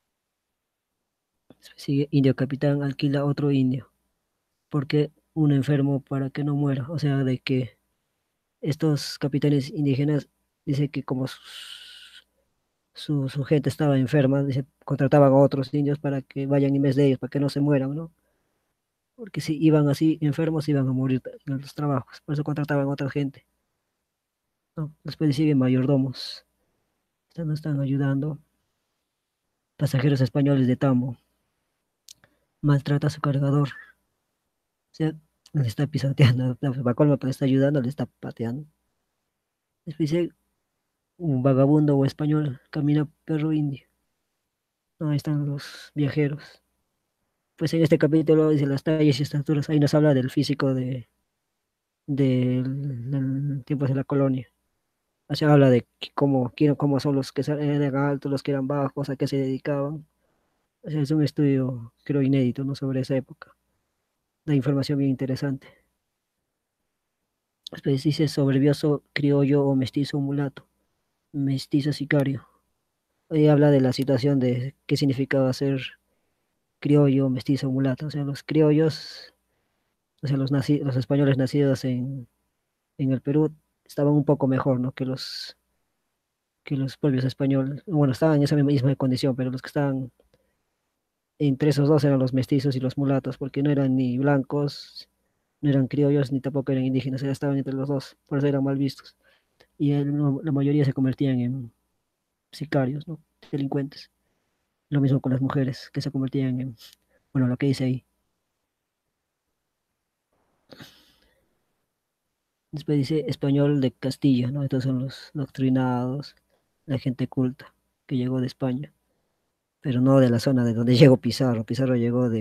Sigue, indio capitán alquila otro indio, porque un enfermo para que no muera. O sea, de que estos capitanes indígenas dice que como su gente estaba enferma, dice, contrataban a otros indios para que vayan en vez de ellos, para que no se mueran, ¿no? Porque si iban así enfermos, iban a morir en los trabajos. Por eso contrataban a otra gente, ¿no? Después siguen mayordomos. Nos están ayudando. Pasajeros españoles de Tambo. Maltrata a su cargador. O sea, le está pisoteando. Para colmo que le está ayudando, le está pateando. Después dice, un vagabundo o español camina perro indio. No, ahí están los viajeros. Pues en este capítulo dice las tallas y estaturas. Ahí nos habla del físico del tiempo de la colonia. O sea, habla de cómo son los que eran altos, los que eran bajos, a qué se dedicaban. O sea, es un estudio, creo, inédito, ¿no? Sobre esa época. Da información bien interesante. Después dice sobrevioso, criollo o mestizo mulato. Mestizo sicario. Ahí habla de la situación de qué significaba ser criollo, mestizo, mulato. O sea, los criollos, o sea, los españoles nacidos en el Perú estaban un poco mejor, ¿no? Que los propios españoles. Bueno, estaban en esa misma condición, pero los que estaban entre esos dos eran los mestizos y los mulatos, porque no eran ni blancos, no eran criollos, ni tampoco eran indígenas, ya estaban entre los dos, por eso eran mal vistos. Y no, la mayoría se convertían en sicarios, ¿no? Delincuentes. Lo mismo con las mujeres, que se convertían en, bueno, lo que dice ahí. Después dice español de Castilla, ¿no? Estos son los doctrinados, la gente culta que llegó de España, pero no de la zona de donde llegó Pizarro. Pizarro llegó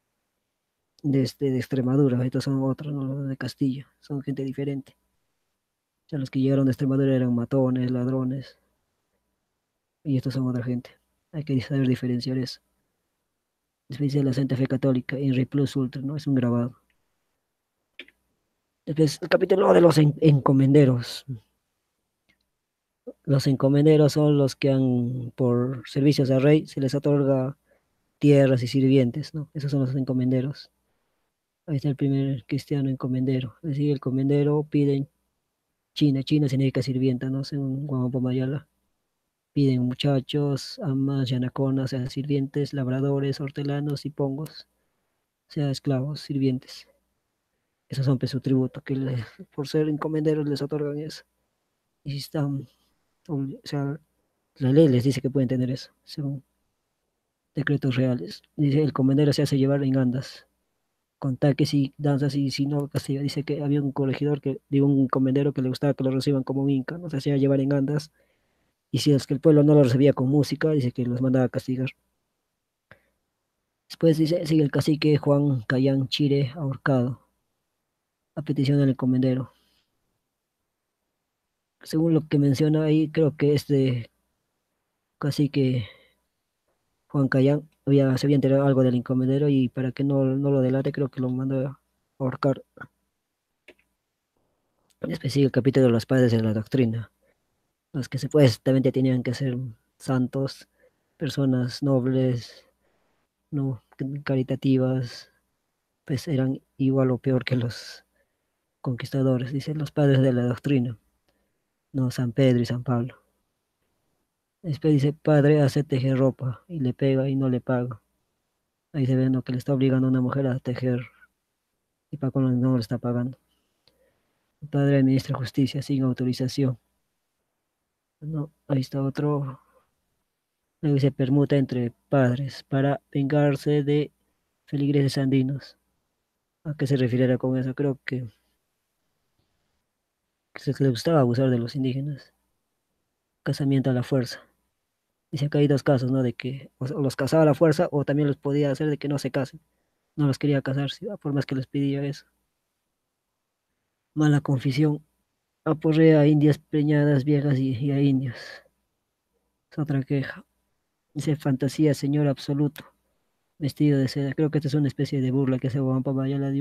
de Extremadura, estos son otros, ¿no? Los de Castilla, son gente diferente. O sea, los que llegaron de Extremadura eran matones, ladrones, y estos son otra gente. Hay que saber diferenciar eso. Después dice la Santa Fe Católica, Inri Plus Ultra, ¿no? Es un grabado. Después el capítulo de los encomenderos. Los encomenderos son los que han, por servicios al rey, se les otorga tierras y sirvientes, ¿no? Esos son los encomenderos. Ahí está el primer cristiano encomendero. Es decir, el encomendero pide en China. China significa sirvienta, ¿no? Según Juan Pomayala. Piden muchachos, amas, yanaconas, o sea, sirvientes, labradores, hortelanos y pongos, o sea, esclavos, sirvientes. Esos son pues, su tributo, por ser encomenderos les otorgan eso. Y si están, o sea, la ley les dice que pueden tener eso, según decretos reales. Dice, el comendero se hace llevar en andas, con taques y danzas, y si no, castiga. Dice que había un corregidor, digo, un comendero que le gustaba que lo reciban como un inca, no se hacía llevar en andas, y si es que el pueblo no lo recibía con música, dice que los mandaba a castigar. Después dice, sigue el cacique Juan Cayán Chire ahorcado, a petición del encomendero. Según lo que menciona ahí, creo que este cacique Juan Cayán se había enterado algo del encomendero y para que no lo delate, creo que lo mandó a ahorcar. Después sigue el capítulo de los padres de la doctrina, los que supuestamente tenían que ser santos, personas nobles, no caritativas, pues eran igual o peor que los conquistadores, dicen los padres de la doctrina, no San Pedro y San Pablo. Después dice, padre, hace tejer ropa, y le pega y no le paga. Ahí se ve lo que le está obligando a una mujer a tejer, y Paco no le está pagando. El padre administra justicia sin autorización. No, ahí está otro. Luego se permuta entre padres para vengarse de feligreses andinos. ¿A qué se refiriera con eso? Creo que se le gustaba abusar de los indígenas. Casamiento a la fuerza. Dice que hay dos casos, ¿no? De que o los casaba a la fuerza o también los podía hacer de que no se casen. No los quería casar, ¿sí? Por más que les pedía eso. Mala confesión. Aporrea a indias preñadas, viejas y a indios. Es otra queja. Dice fantasía, señor absoluto, vestido de seda. Creo que esta es una especie de burla que hace Juan Pabayala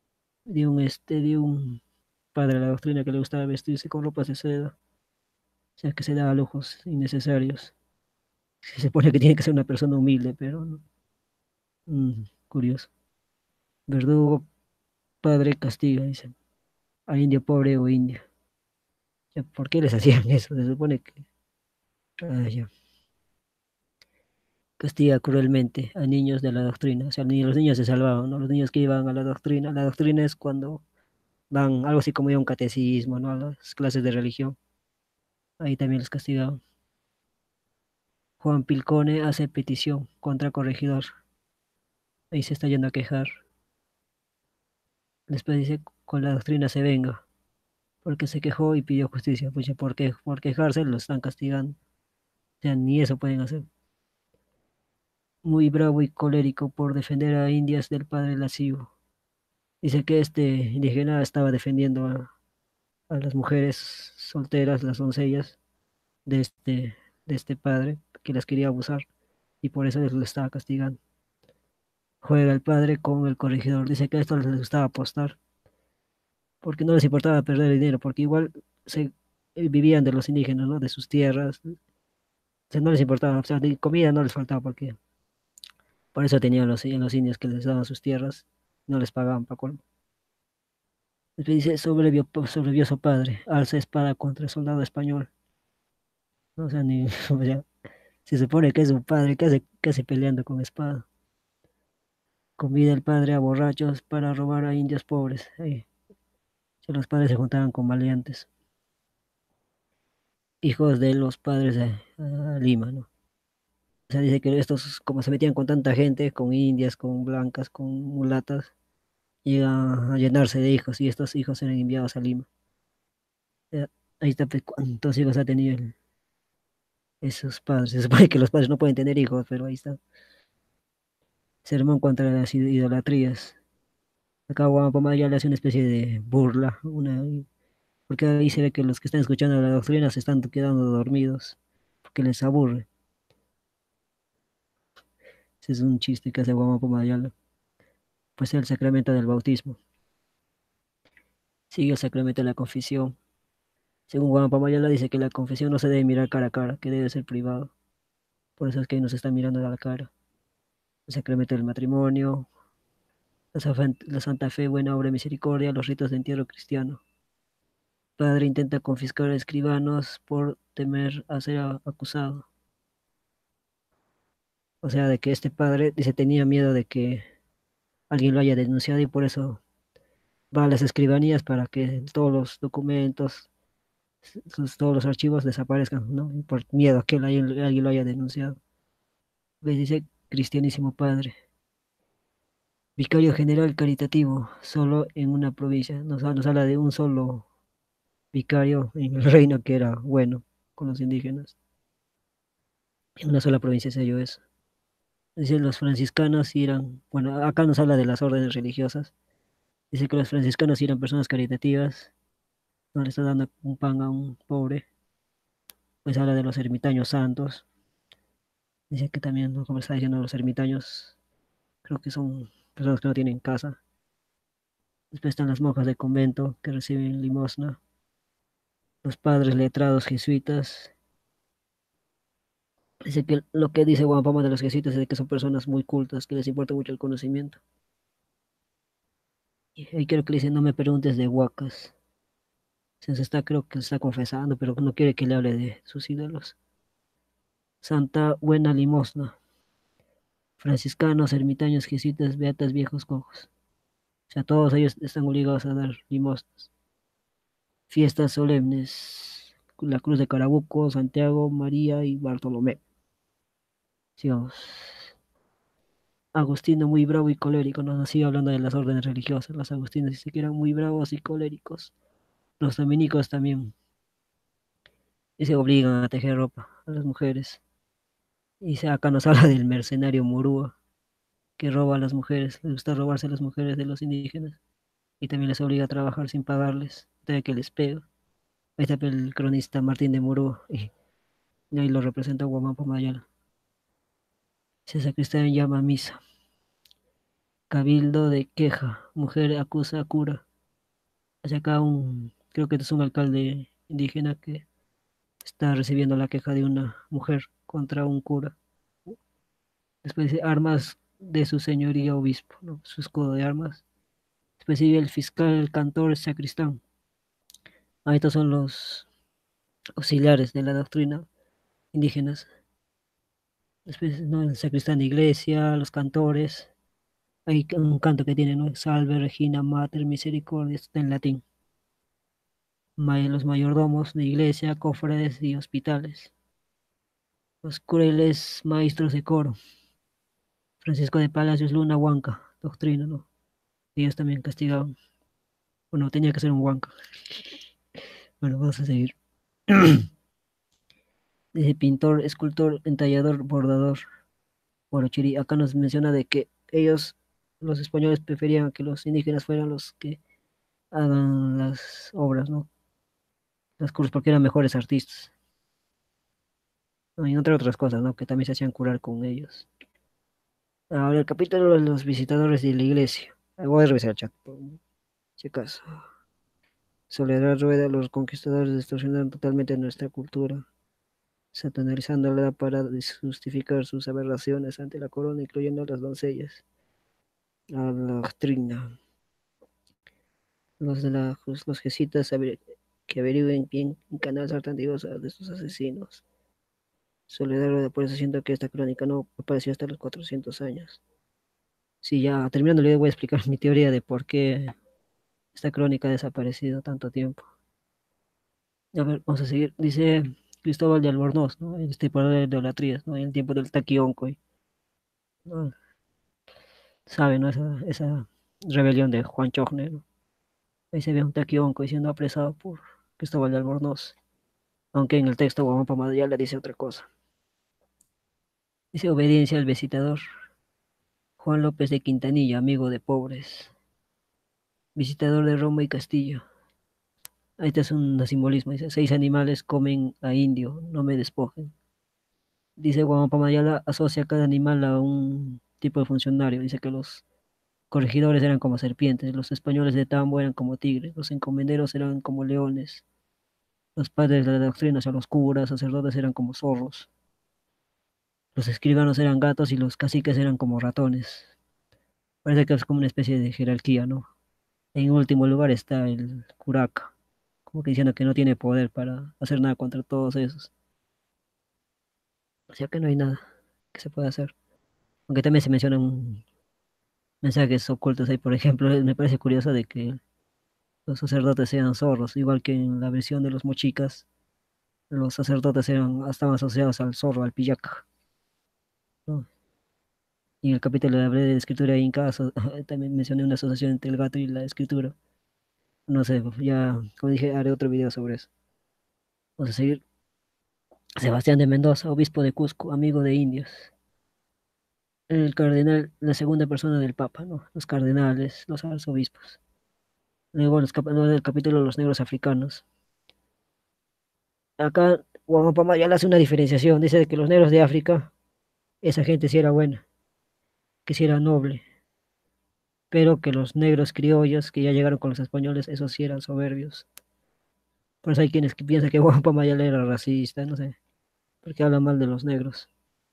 de un padre de la doctrina que le gustaba vestirse con ropas de seda. O sea, que se da lujos innecesarios. Se supone que tiene que ser una persona humilde, pero no. Curioso. Verdugo, padre castiga, dice. A indio pobre o india. Ya, ¿por qué les hacían eso? Se supone que ya, castiga cruelmente a niños de la doctrina. O sea, los niños se salvaban, ¿no? Los niños que iban a la doctrina. La doctrina es cuando van algo así como ya un catecismo, ¿no? A las clases de religión. Ahí también los castigaban. Juan Pilcone hace petición contra corregidor. Ahí se está yendo a quejar. Después dice, con la doctrina se venga, porque se quejó y pidió justicia. Pues ya, ¿por qué? Por quejarse lo están castigando. O sea, ni eso pueden hacer. Muy bravo y colérico por defender a indias del padre lascivo. Dice que este indígena estaba defendiendo a las mujeres solteras, las doncellas de de este padre, que las quería abusar, y por eso les lo estaba castigando. Juega el padre con el corregidor. Dice que a esto les gustaba apostar, porque no les importaba perder dinero, porque igual se vivían de los indígenas, ¿no? De sus tierras. O sea, no les importaba, o sea, de comida no les faltaba, porque por eso tenían los indios que les daban sus tierras, no les pagaban para colmo. Después dice, sobrevivió su padre, alza espada contra el soldado español. ¿No? O sea, ni, o sea, se supone que es un padre, qué hace peleando con espada? Convida el padre a borrachos para robar a indios pobres. Si los padres se juntaban con maleantes, hijos de los padres a Lima, ¿no? O sea, dice que estos, como se metían con tanta gente, con indias, con blancas, con mulatas, llega a llenarse de hijos y estos hijos eran enviados a Lima. Ya, ahí está pues, cuántos hijos ha tenido esos padres. Se supone que los padres no pueden tener hijos, pero ahí está. Sermón contra las idolatrías. Acá Guamapamá ya le hace una especie de burla, porque ahí se ve que los que están escuchando la doctrina se están quedando dormidos, porque les aburre. Ese es un chiste que hace Guamapamá ya. Pues el sacramento del bautismo. Sigue el sacramento de la confesión. Según Juan Pamayala dice que la confesión no se debe mirar cara a cara, que debe ser privado. Por eso es que ahí nos están mirando a la cara. El sacramento del matrimonio, la Santa Fe, buena obra y misericordia, los ritos de entierro cristiano. Padre intenta confiscar a escribanos por temer a ser acusado. O sea, de que este padre dice tenía miedo de que alguien lo haya denunciado y por eso va a las escribanías para que todos los documentos, todos los archivos desaparezcan, ¿no? Por miedo a que alguien lo haya denunciado. Les dice Cristianísimo Padre. Vicario general caritativo, solo en una provincia. Nos habla de un solo vicario en el reino que era bueno con los indígenas. En una sola provincia se halló eso. Dice los franciscanos eran, bueno, acá nos habla de las órdenes religiosas. Dice que los franciscanos eran personas caritativas, no le está dando un pan a un pobre. Pues habla de los ermitaños santos. Dice que también, ¿no? Como está diciendo, los ermitaños creo que son personas que no tienen casa. Después están las monjas de convento que reciben limosna, los padres letrados jesuitas. Dice que lo que dice Juan Pablo de los jesuitas es de que son personas muy cultas, que les importa mucho el conocimiento. Y ahí creo que le dice, no me preguntes de huacas. Creo que se está confesando, pero no quiere que le hable de sus ídolos. Santa Buena Limosna, franciscanos, ermitaños, jesuitas, beatas, viejos cojos. O sea, todos ellos están obligados a dar limosnas. Fiestas solemnes, la Cruz de Carabuco, Santiago, María y Bartolomé. Sigamos. Agustino muy bravo y colérico, nos sigue hablando de las órdenes religiosas. Los agustinos dice que eran muy bravos y coléricos. Los dominicos también. Y se obligan a tejer ropa a las mujeres. Acá nos habla del mercenario Murúa, que roba a las mujeres, le gusta robarse a las mujeres de los indígenas. Y también les obliga a trabajar sin pagarles, de que les pega. Ahí está el cronista Martín de Murúa, y ahí lo representa Guamán Mayala. Se sacristán llama a misa. Cabildo de queja, mujer acusa a cura. Hacia acá creo que es un alcalde indígena que está recibiendo la queja de una mujer contra un cura. Después dice armas de su señoría obispo, ¿no? Su escudo de armas. Después sigue el fiscal, el cantor, el sacristán. Ah, estos son los auxiliares de la doctrina indígenas. Después, ¿no? El sacristán de iglesia, los cantores. Hay un canto que tiene, ¿no? Salve, Regina, Mater, Misericordia, está en latín. Los mayordomos de iglesia, cofrades y hospitales. Los crueles maestros de coro. Francisco de Palacios, Luna, Huanca, doctrina, ¿no? Ellos también castigaban. Bueno, tenía que ser un Huanca. Bueno, vamos a seguir. Dice pintor, escultor, entallador, bordador, Orochiri. Acá nos menciona de que ellos, los españoles, preferían que los indígenas fueran los que hagan las obras, ¿no? Las curas porque eran mejores artistas. ¿No? Y entre otras cosas, ¿no? Que también se hacían curar con ellos. Ahora el capítulo de los visitadores de la iglesia. Voy a revisar el chat, por si acaso. Soledad Rueda, los conquistadores distorsionaron totalmente nuestra cultura, satanizándola para justificar sus aberraciones ante la corona, incluyendo a las doncellas. A la doctrina. Los jesuitas que averigüen bien en canales alternativos de sus asesinos. Soledad Rueda, por eso siento que esta crónica no apareció hasta los 400 años. Sí, ya terminando, le voy a explicar mi teoría de por qué esta crónica ha desaparecido tanto tiempo. A ver, vamos a seguir. Dice Cristóbal de Albornoz, ¿no? En este poder de idolatrías, ¿no? En el tiempo del Taquioncoy, ¿no? Sabe, ¿no? Esa rebelión de Juan Chogner, ¿no? Ahí se ve un Taquioncoy siendo apresado por Cristóbal de Albornoz, aunque en el texto Guamapa Madrigal le dice otra cosa. Dice obediencia al visitador. Juan López de Quintanilla, amigo de pobres, visitador de Roma y Castillo. Ahí está es un simbolismo. Dice, 6 animales comen a indio, no me despojen. Dice Guamapa Mayala, asocia a cada animal a un tipo de funcionario. Dice que los corregidores eran como serpientes, los españoles de Tambo eran como tigres, los encomenderos eran como leones, los padres de la doctrina, o sea, los curas, sacerdotes eran como zorros, los escribanos eran gatos y los caciques eran como ratones. Parece que es como una especie de jerarquía, ¿no? En último lugar está el curaca, como que diciendo que no tiene poder para hacer nada contra todos esos. O sea que no hay nada que se pueda hacer. Aunque también se mencionan mensajes ocultos ahí, por ejemplo, me parece curioso de que los sacerdotes sean zorros, igual que en la versión de los mochicas, los sacerdotes estaban asociados al zorro, al pillac, ¿no? Y en el capítulo de la breve escritura inca también mencioné una asociación entre el gato y la escritura. No sé, ya, como dije, haré otro video sobre eso. Vamos a seguir. Sebastián de Mendoza, obispo de Cusco, amigo de indios. El cardenal, la segunda persona del Papa, ¿no? Los cardenales, los arzobispos. Luego luego el capítulo de los negros africanos. Acá Guamapama ya le hace una diferenciación. Dice de que los negros de África, esa gente sí era buena, que sí era noble, pero que los negros criollos que ya llegaron con los españoles, esos sí eran soberbios. Por eso hay quienes que piensan que Guamapama ya era racista, no sé, porque habla mal de los negros.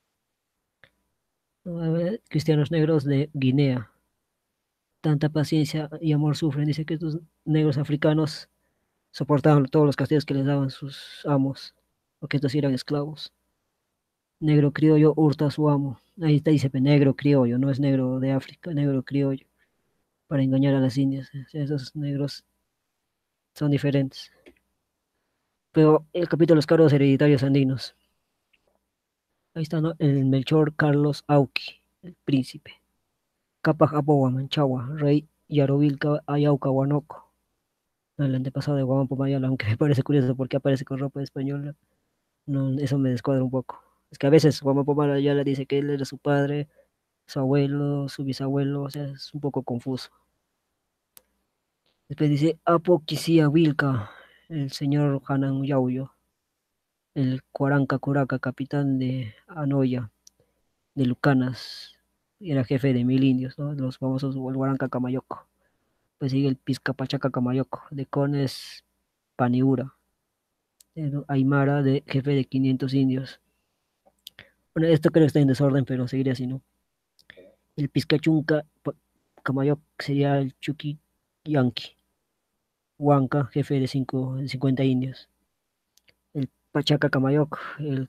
¿No? A ver, cristianos negros de Guinea, tanta paciencia y amor sufren. Dice que estos negros africanos soportaban todos los castigos que les daban sus amos, porque estos sí eran esclavos. Negro criollo hurta a su amo. Ahí está, dice, negro criollo, no es negro de África, negro criollo, para engañar a las indias. O sea, esos negros son diferentes. Pero el capítulo de los cargos hereditarios andinos. Ahí está, ¿no? El Melchor Carlos Auqui, el príncipe. Capac Apoa Manchawa, rey Yarovilca Ayauca Huanoco. El antepasado de Guampo Mayala, aunque me parece curioso porque aparece con ropa española. No, eso me descuadra un poco. Es que a veces Guampo Mayala dice que él era su padre, su abuelo, su bisabuelo, o sea, es un poco confuso. Después dice Apoquisía Vilca, el señor Hanan Yauyo, el Cuaranca Curaca, capitán de Anoya, de Lucanas, y era jefe de 1000 indios, ¿no? Los famosos Huaranca Camayoco. Pues sigue el Pizcapachaca Camayoco, de Cones Paniura. Aymara de jefe de 500 indios. Bueno, esto creo que está en desorden, pero seguiré así, ¿no? El Pizcachunca Camayoc sería el Chucky Yankee. Huanca, jefe de 50 indios. El Pachaca Camayoc, el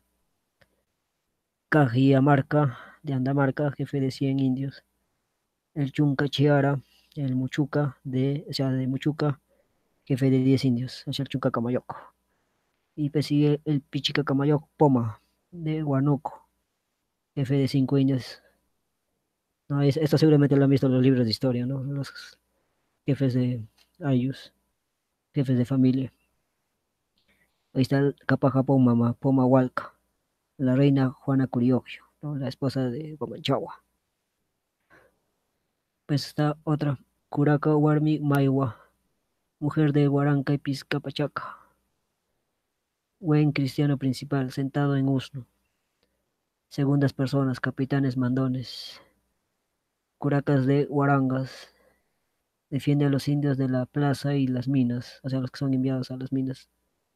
Cajiamarca de Andamarca, jefe de 100 indios. El Chunca Chiara, el Muchuca de Muchuca, jefe de 10 indios, o sea, el Chunca Camayoc. Y pues sigue el Pichica Camayoc Poma, de Huánuco, jefe de 5 indios. No, esto seguramente lo han visto en los libros de historia, ¿no? Los jefes de Ayus, jefes de familia. Ahí está el Capaja Poma, Poma Hualca, la reina Juana Curiogio, ¿no? La esposa de Comanchagua. Pues está otra, Curaca Warmi Maiwa, mujer de Huaranca y Pizcapachaca. Buen cristiano principal, sentado en Usno. Segundas personas, capitanes mandones. Curacas de Huarangas. Defiende a los indios de la plaza y las minas, o sea, los que son enviados a las minas.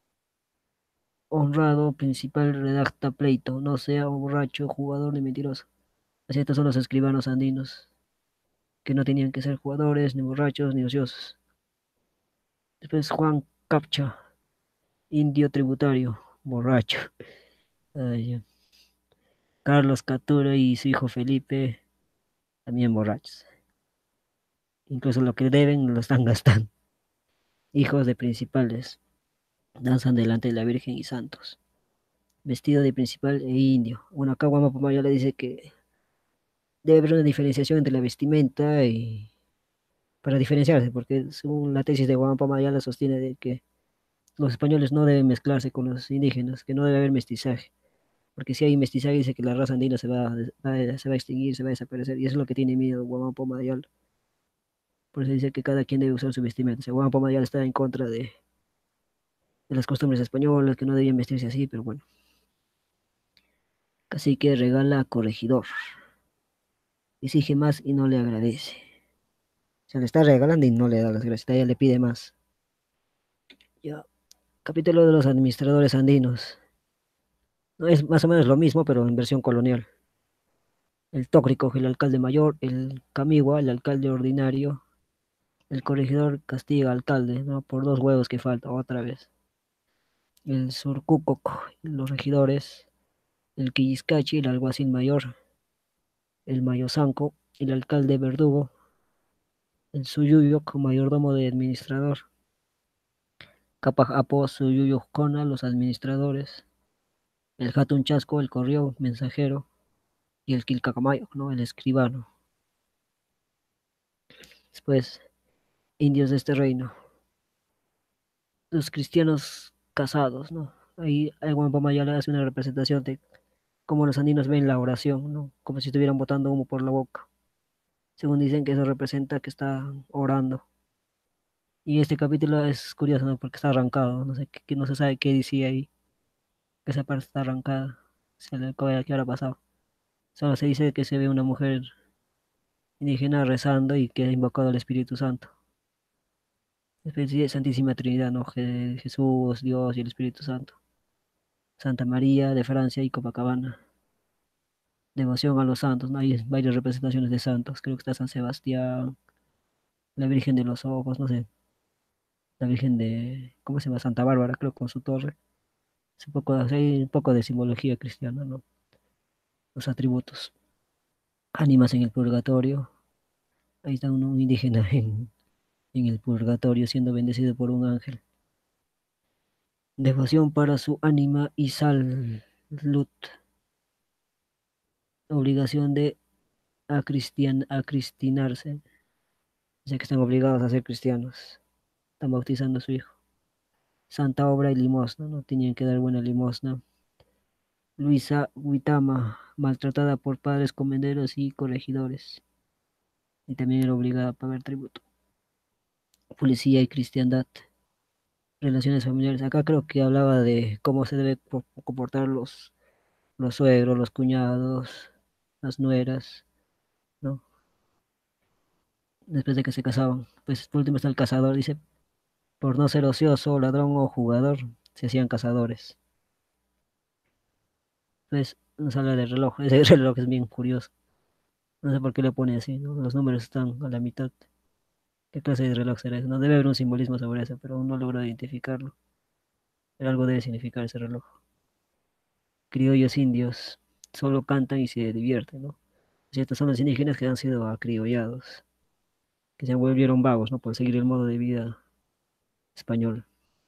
Honrado principal redacta pleito, no sea borracho, jugador ni mentiroso. Así estos son los escribanos andinos, que no tenían que ser jugadores, ni borrachos, ni ociosos. Después Juan Capcha, indio tributario, borracho. Ay, ya. Carlos Caturo y su hijo Felipe, también borrachos. Incluso lo que deben lo están gastando. Hijos de principales, danzan delante de la Virgen y santos. Vestido de principal e indio. Bueno, acá Guama Pumayo le dice que debe haber una diferenciación entre la vestimenta y para diferenciarse, porque según la tesis de Guama Pumayo sostiene de que los españoles no deben mezclarse con los indígenas, que no debe haber mestizaje, porque si hay mestizaje dice que la raza andina se va a extinguir, se va a desaparecer, y eso es lo que tiene miedo Guama Pumayo. Por eso dice que cada quien debe usar su vestimenta. O sea, Guama Pumayo está en contra de las costumbres españolas, que no debían vestirse así, pero bueno. Cacique regala a corregidor, exige más y no le agradece. Se le está regalando y no le da las gracias, ella le pide más. Ya, capítulo de los administradores andinos. No es más o menos lo mismo, pero en versión colonial. El Tócrico, el alcalde mayor, el Camigua, el alcalde ordinario, el corregidor castiga al alcalde, ¿no? Por 2 huevos que falta, otra vez. El Surcucoc, los regidores, el Quilliscachi, el alguacil mayor, el Mayosanco, el alcalde verdugo, el Suyuyoc, mayordomo de administrador, Capac Apo, Suyuyuc Cona, los administradores, el Hatun Chasco, el correo mensajero, y el Quilcacamayo, ¿no? El escribano. Después, indios de este reino, los cristianos casados, ¿no? Ahí Guampamayala hace una representación de cómo los andinos ven la oración, ¿no? Como si estuvieran botando humo por la boca. Según dicen que eso representa que están orando. Y este capítulo es curioso, ¿no? Porque está arrancado, no sé, no se sabe qué decía ahí, que esa parte está arrancada. Se le acaba qué habrá pasado. Solo se dice que se ve una mujer indígena rezando y que ha invocado al Espíritu Santo. Especie de Santísima Trinidad, ¿no? Jesús, Dios y el Espíritu Santo. Santa María de Francia y Copacabana. Devoción a los santos, ¿no? Hay varias representaciones de santos. Creo que está San Sebastián, la Virgen de los Ojos, no sé, la Virgen de, ¿cómo se llama? Santa Bárbara, creo, con su torre. Es un poco, hay un poco de simbología cristiana, ¿no? Los atributos. Ánimas en el purgatorio. Ahí está un indígena en el purgatorio siendo bendecido por un ángel. Devoción para su ánima y salud. Obligación de acristinarse, ya que están obligados a ser cristianos, están bautizando a su hijo. Santa obra y limosna, no tenían que dar buena limosna. Luisa Huitama, maltratada por padres comenderos y corregidores, y también era obligada a pagar tributo. Policía y cristiandad, relaciones familiares. Acá creo que hablaba de cómo se debe comportar los suegros, los cuñados, las nueras, ¿no? Después de que se casaban. Pues por último está el cazador, dice, por no ser ocioso, ladrón o jugador, se hacían cazadores. Entonces nos habla del reloj, ese reloj es bien curioso, no sé por qué le pone así, ¿no? Los números están a la mitad. ¿Qué clase de reloj será ese? No debe haber un simbolismo sobre eso, pero aún no logro identificarlo. Pero algo debe significar ese reloj. Criollos indios solo cantan y se divierten, ¿no? Estos son los indígenas que han sido acriollados, que se volvieron vagos, ¿no? Por seguir el modo de vida español.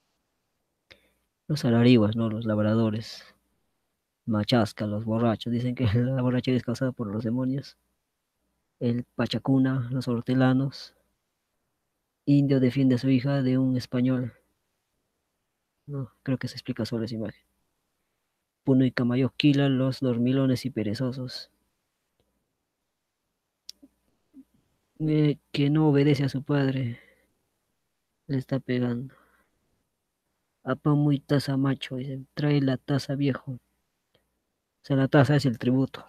Los arariguas, ¿no? Los labradores. Machasca, los borrachos. Dicen que la borrachera es causada por los demonios. El pachacuna, los hortelanos. Indio defiende a su hija de un español. No, creo que se explica sobre esa imagen. Puno y Camayo Kila, los dormilones y perezosos. Que no obedece a su padre, le está pegando. Apa muy taza macho, dicen, trae la taza viejo. O sea, la taza es el tributo.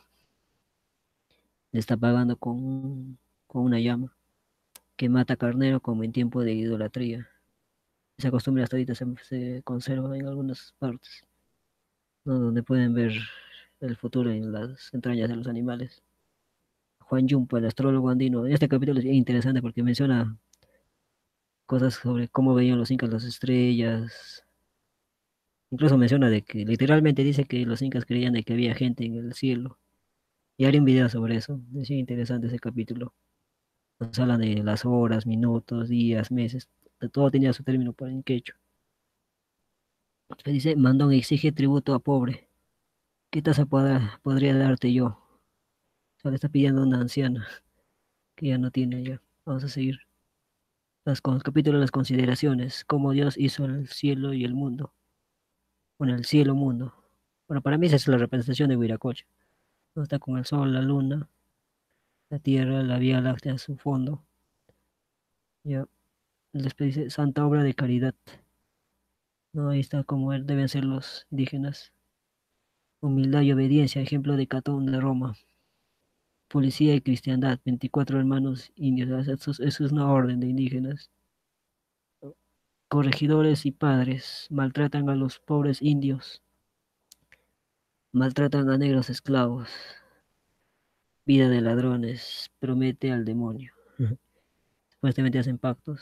Le está pagando con una llama que mata carnero como en tiempo de idolatría. Esa costumbre hasta ahorita se conserva en algunas partes, ¿no? Donde pueden ver el futuro en las entrañas de los animales. Juan Yumpa, el astrólogo andino. Este capítulo es interesante porque menciona cosas sobre cómo veían los incas las estrellas. Incluso menciona de que literalmente dice que los incas creían de que había gente en el cielo. Y haré un video sobre eso. Es interesante ese capítulo. Nos hablan de las horas, minutos, días, meses. Todo tenía su término para en quechua. Dice, Mandón exige tributo a pobre. ¿Qué tasa podría darte yo? Solo está pidiendo una anciana que ya no tiene ya. Vamos a seguir. Capítulo de las consideraciones. Cómo Dios hizo el cielo y el mundo. Bueno, el cielo mundo. Bueno, para mí esa es la representación de Huiracocha. ¿No? Está con el sol, la luna, la tierra, la vía láctea a su fondo. Ya. Después dice Santa Obra de Caridad. No, ahí está como deben ser los indígenas. Humildad y obediencia, ejemplo de Catón de Roma. Policía y cristiandad, 24 hermanos indios. Eso es una orden de indígenas. Corregidores y padres maltratan a los pobres indios, maltratan a negros esclavos. Vida de ladrones, promete al demonio. Supuestamente hacen pactos.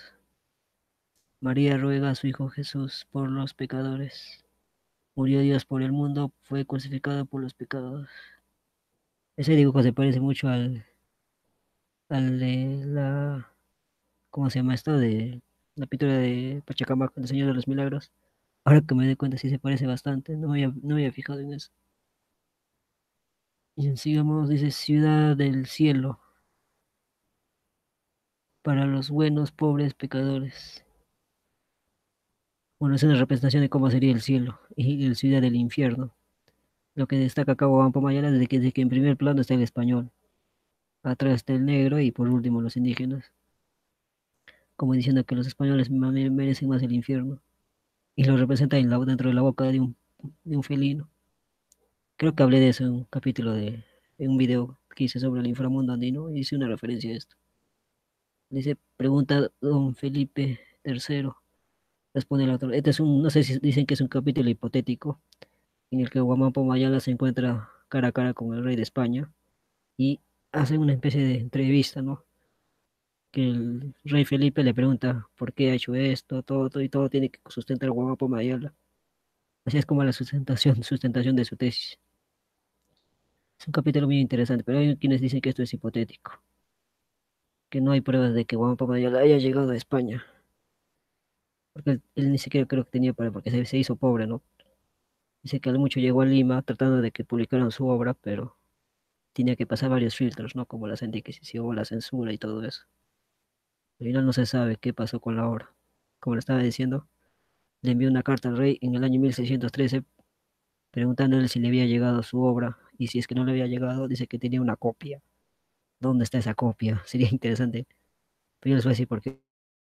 María ruega a su Hijo Jesús por los pecadores. Murió Dios por el mundo, fue crucificado por los pecados. Ese dibujo se parece mucho al de la, ¿cómo se llama esto? De la pintura de Pachacamac, el Señor de los Milagros. Ahora que me doy cuenta, sí se parece bastante. No me había fijado en eso. Y sigamos, dice Ciudad del Cielo, para los buenos, pobres, pecadores. Bueno, es una representación de cómo sería el cielo y la ciudad del infierno. Lo que destaca Cabo Wampo Mayala es de que en primer plano está el español, atrás está el negro y por último los indígenas, como diciendo que los españoles merecen más el infierno y lo representa dentro de la boca de un felino. Creo que hablé de eso en un video que hice sobre el inframundo andino y hice una referencia a esto. Dice, pregunta don Felipe III, responde el autor. No sé si dicen que es un capítulo hipotético en el que Guamapo Mayala se encuentra cara a cara con el rey de España y hacen una especie de entrevista, ¿no? Que el rey Felipe le pregunta por qué ha hecho esto, todo y todo tiene que sustentar Guamapo Mayala. Así es como la sustentación de su tesis. Es un capítulo muy interesante, pero hay quienes dicen que esto es hipotético, que no hay pruebas de que Guamapo Mayala haya llegado a España, porque él ni siquiera creo que tenía para, porque se hizo pobre, ¿no? Dice que al mucho llegó a Lima tratando de que publicaran su obra, pero tenía que pasar varios filtros, ¿no? Como la Inquisición, la censura y todo eso. Al final no se sabe qué pasó con la obra. Como le estaba diciendo, le envió una carta al rey en el año 1613 preguntándole si le había llegado su obra y si es que no le había llegado, dice que tenía una copia. ¿Dónde está esa copia? Sería interesante. Pero yo les voy a decir por qué.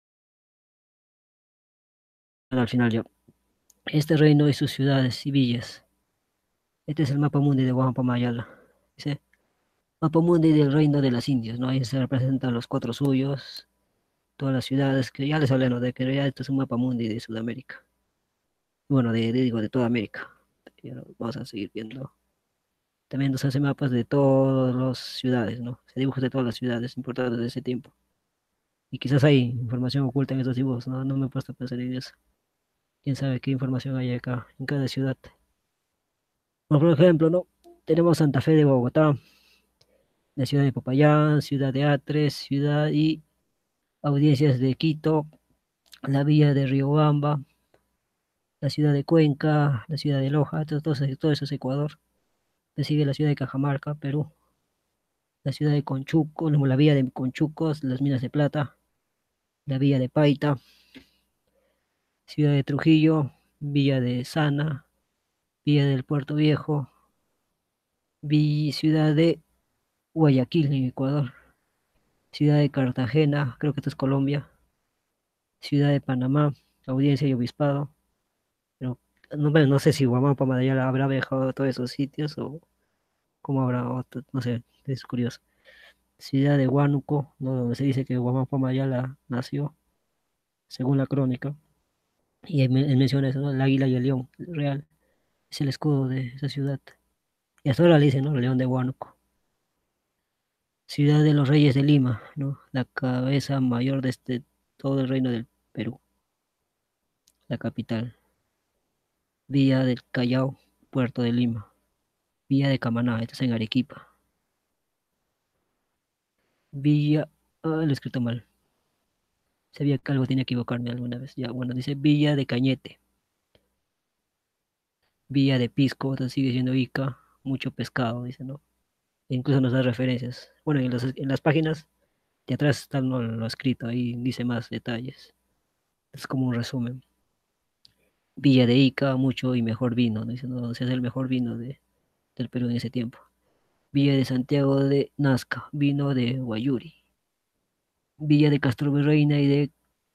Bueno, al final yo. Este reino y sus ciudades y villas. Este es el mapa mundi de Wampa Mayala. Dice, mapa mundi del reino de las Indias, ¿no? Ahí se representan los cuatro suyos, todas las ciudades, que ya les hablé, ¿no? De que ya esto es un mapa mundi de Sudamérica. bueno, digo, de toda América. Y ahora vamos a seguir viendo. También nos hace mapas de todas las ciudades, ¿no? Se dibujos de todas las ciudades importantes de ese tiempo. Y quizás hay información oculta en esos dibujos, ¿no? No me he puesto a pensar en eso. Quién sabe qué información hay acá, en cada ciudad. Bueno, por ejemplo, ¿no? Tenemos Santa Fe de Bogotá, la ciudad de Popayán, ciudad de Atres, ciudad y audiencias de Quito, la villa de Riobamba, la ciudad de Cuenca, la ciudad de Loja, todo eso es Ecuador. Le sigue la ciudad de Cajamarca, Perú, la ciudad de Conchuco, la villa de Conchucos, las minas de plata, la villa de Paita, ciudad de Trujillo, villa de Sana, villa del Puerto Viejo, ciudad de Guayaquil, en Ecuador, ciudad de Cartagena, creo que esto es Colombia, ciudad de Panamá, audiencia y obispado, pero no, bueno, no sé si Guamapa Madayala habrá viajado a todos esos sitios o cómo habrá, no sé, es curioso. Ciudad de Huánuco, ¿no? Donde se dice que Guamapa Mayala nació, según la crónica, y él menciona eso, ¿no? El águila y el león, el real, es el escudo de esa ciudad. Y hasta ahora le dicen, ¿no? El león de Huánuco. Ciudad de los Reyes de Lima, ¿no? La cabeza mayor de todo el reino del Perú, la capital. Villa del Callao, Puerto de Lima. Villa de Camaná, esto es en Arequipa. Villa, lo he escrito mal. Sabía que algo tenía que equivocarme alguna vez. Ya, bueno, dice Villa de Cañete, Villa de Pisco, esto sigue siendo Ica, mucho pescado, dice, ¿no? E incluso nos da referencias. Bueno, en las páginas de atrás está lo escrito, ahí dice más detalles. Es como un resumen. Villa de Ica, mucho y mejor vino, ¿no? Dice, ¿no? Se hace el mejor vino del Perú en ese tiempo. Villa de Santiago de Nazca, vino de Guayuri. Villa de Castro Virreina y de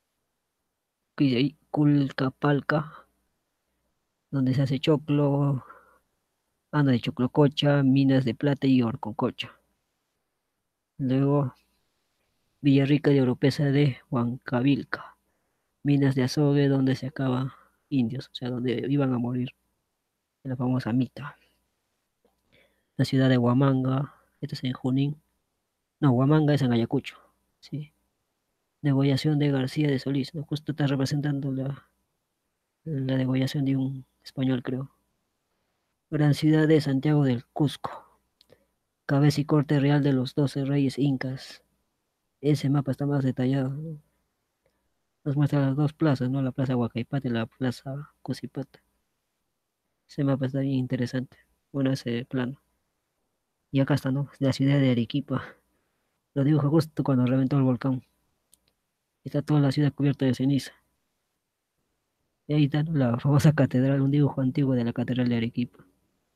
Culcapalca, donde se hace choclo, anda de choclococha, minas de plata y orcococha. Luego, Villarrica de Oropesa de Huancavilca, minas de azogue donde se acaba indios, o sea, donde iban a morir, en la famosa Mita. La ciudad de Huamanga, esto es en Junín, no, Huamanga es en Ayacucho, sí. Degollación de García de Solís, ¿no? Justo está representando la degollación de un español, creo. Gran ciudad de Santiago del Cusco, cabeza y corte real de los 12 reyes incas. Ese mapa está más detallado, ¿no? Nos muestra las dos plazas, ¿no? La plaza Huacaipata y la plaza Cusipata. Ese mapa está bien interesante. Bueno, ese plano. Y acá está, ¿no? La ciudad de Arequipa. Lo dibujo justo cuando reventó el volcán. Está toda la ciudad cubierta de ceniza. Y ahí está, ¿no? La famosa catedral, un dibujo antiguo de la catedral de Arequipa.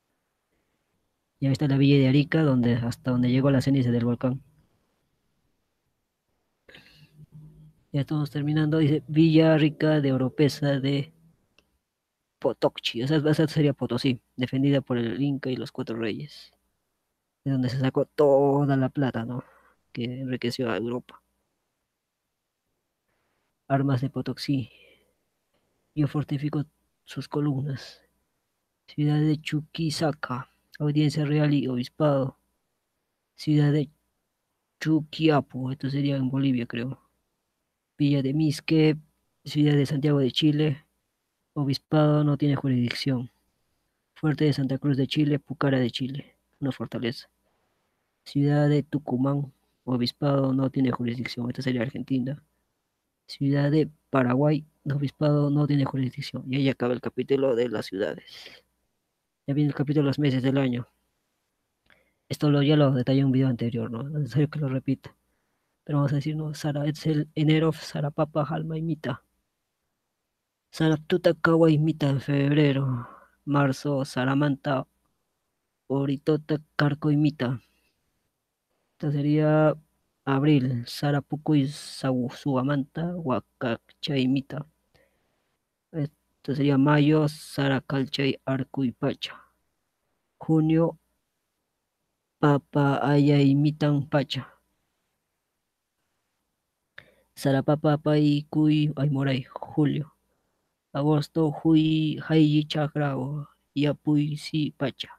Y ahí está la villa de Arica, hasta donde llegó la ceniza del volcán. Ya estamos terminando. Dice Villa Rica de Oropesa de Potocchi. Esa sería Potosí, defendida por el Inca y los cuatro reyes. De donde se sacó toda la plata, ¿no? Que enriqueció a Europa. Armas de Potosí. Yo fortifico sus columnas. Ciudad de Chuquisaca. Audiencia real y obispado. Ciudad de Chuquiapu. Esto sería en Bolivia, creo. Villa de Misque. Ciudad de Santiago de Chile. Obispado no tiene jurisdicción. Fuerte de Santa Cruz de Chile, Pucara de Chile, una fortaleza. Ciudad de Tucumán, Obispado no tiene jurisdicción, esta sería Argentina. Ciudad de Paraguay, Obispado no tiene jurisdicción. Y ahí acaba el capítulo de las ciudades. Ya viene el capítulo de los meses del año. Ya lo detallé en un video anterior, ¿no? No es necesario que lo repita. Pero vamos a decir, ¿no? Sara Etzel, enero, Sarapapa, Jalma y Mita. Saraptuta, Kawa y Mita en febrero. Marzo, Saramanta, Oritota, Carco y Mita. Esta sería abril, Sarapucuy, Sugamanta, Huacachaimita. Esto sería mayo, Saracalchay, Arco y Pacha. Junio, Papa Ayaimitan Pacha. Sarapapa, Paicuy, Aymoray, julio. Agosto hui haiji chakrao yapui si pacha.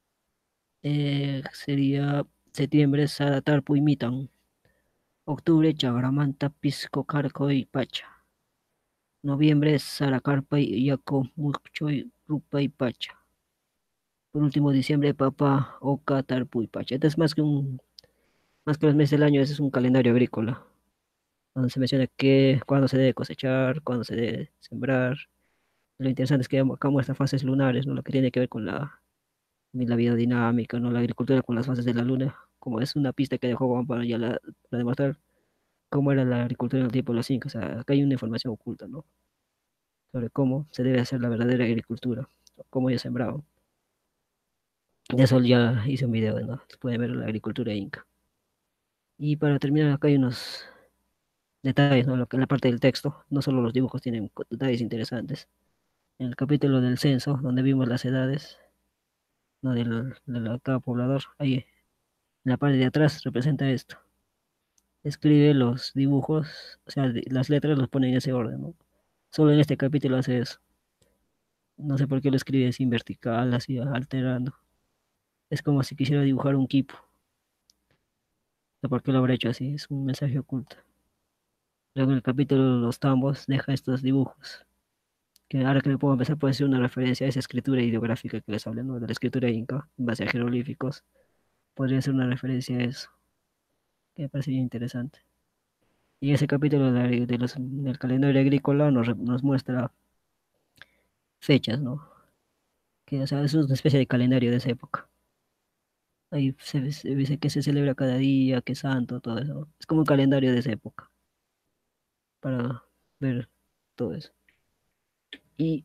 Sería septiembre sara tarpuy mitan. Octubre chagramanta pisco carco y pacha. Noviembre sara carpa y yaco mucho rupa y pacha. Por último, diciembre papa oca tarpuy pacha. Este es más que los meses del año, ese es un calendario agrícola, donde se menciona que cuándo se debe cosechar, cuándo se debe sembrar. Lo interesante es que acá muestra fases lunares, ¿no? Lo que tiene que ver con la biodinámica, ¿no? La agricultura con las fases de la luna, como es una pista que dejó Juan para demostrar cómo era la agricultura en el tiempo de los incas. O sea, acá hay una información oculta, ¿no? Sobre cómo se debe hacer la verdadera agricultura, cómo ellos sembraban. De eso ya hice un video, ¿no? Pueden ver la agricultura inca. Y para terminar, acá hay unos detalles, ¿no? Lo que en la parte del texto, no solo los dibujos tienen detalles interesantes. En el capítulo del censo, donde vimos las edades, ¿no? Cada poblador, ahí en la parte de atrás representa esto. Escribe los dibujos, o sea, las letras los pone en ese orden, ¿no? Solo en este capítulo hace eso. No sé por qué lo escribe así en vertical, así alterando. Es como si quisiera dibujar un quipo. No sé por qué lo habrá hecho así, es un mensaje oculto. Luego en el capítulo de los tambos deja estos dibujos, que ahora que me puedo empezar puede ser una referencia a esa escritura ideográfica que les hablé, ¿no? De la escritura inca, en base a jeroglíficos. Podría ser una referencia a eso, que me parece bien interesante. Y ese capítulo del calendario agrícola nos muestra fechas, ¿no? Que, o sea, es una especie de calendario de esa época. Ahí se dice que se celebra cada día, que es santo, todo eso. Es como un calendario de esa época, para ver todo eso. Y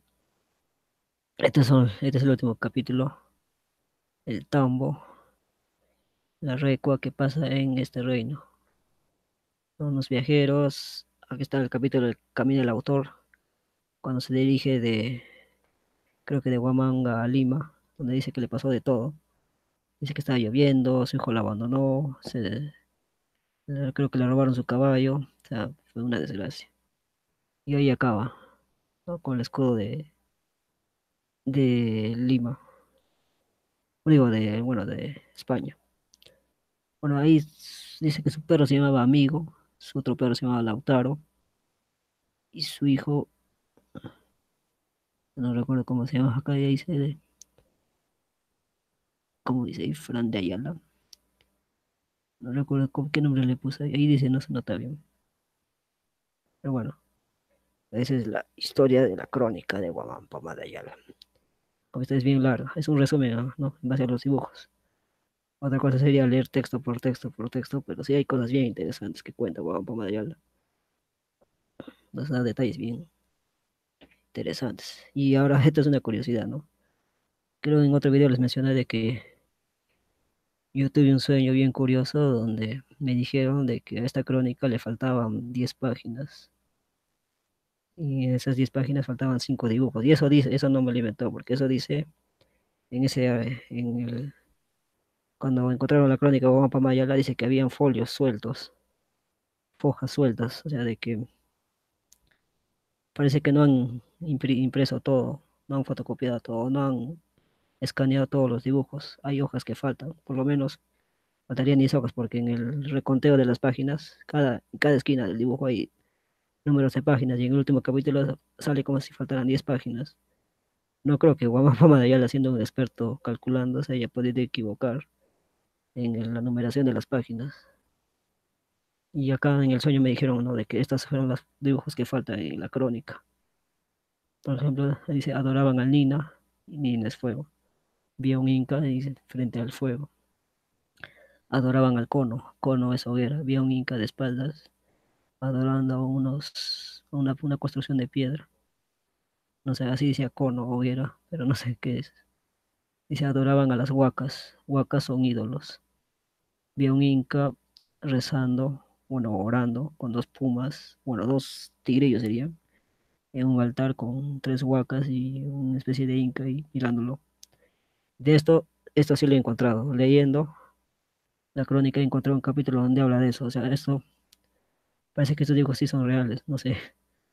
este es el último capítulo, el tambo, la recua que pasa en este reino. Son unos viajeros, aquí está el capítulo del camino del autor, cuando se dirige creo que de Huamanga a Lima, donde dice que le pasó de todo. Dice que estaba lloviendo, su hijo la abandonó, creo que le robaron su caballo, o sea, fue una desgracia. Y ahí acaba, ¿no? Con el escudo de Lima, digo, bueno, de España. Bueno, ahí dice que su perro se llamaba Amigo, su otro perro se llamaba Lautaro, y su hijo, no recuerdo cómo se llama, acá ya dice, ¿cómo dice? Ahí, Fran de Ayala, no recuerdo qué nombre le puse, ahí dice, no se nota bien. Pero bueno, esa es la historia de la crónica de Guamampama de Ayala. Como esta es bien larga, es un resumen, ¿no? En base a los dibujos. Otra cosa sería leer texto por texto por texto, pero sí hay cosas bien interesantes que cuenta Guamampama de Ayala. Nos da detalles bien interesantes. Y ahora, esta es una curiosidad, ¿no? Creo en otro video les mencioné de que yo tuve un sueño bien curioso donde me dijeron de que a esta crónica le faltaban 10 páginas. Y en esas 10 páginas faltaban 5 dibujos. Y eso dice, eso no me lo inventó, porque eso dice cuando encontraron la crónica de Guampa Mayala, dice que habían folios sueltos, fojas sueltas, o sea, de que parece que no han impreso todo, no han fotocopiado todo, no han escaneado todos los dibujos. Hay hojas que faltan, por lo menos faltarían 10 hojas, porque en el reconteo de las páginas, en cada esquina del dibujo hay números de páginas, y en el último capítulo sale como si faltaran 10 páginas. No creo que Guampa Mayala, siendo un experto calculando, se haya podido equivocar en la numeración de las páginas. Y acá en el sueño me dijeron, ¿no? De que estas fueron los dibujos que faltan en la crónica. Por ejemplo, dice, adoraban al Nina, y Nina es fuego. Vi a un Inca, dice, frente al fuego. Adoraban al Cono, Cono es hoguera. Vi a un Inca de espaldas, adorando una construcción de piedra. No sé, así decía Cono, hoguera, pero no sé qué es. Dice, adoraban a las huacas, huacas son ídolos. Vi a un Inca rezando, bueno, orando, con dos pumas, bueno, dos tigrillos serían en un altar con tres huacas y una especie de inca y mirándolo. De esto sí lo he encontrado. Leyendo la crónica he encontrado un capítulo donde habla de eso. O sea, esto parece que estos dibujos sí son reales. No sé,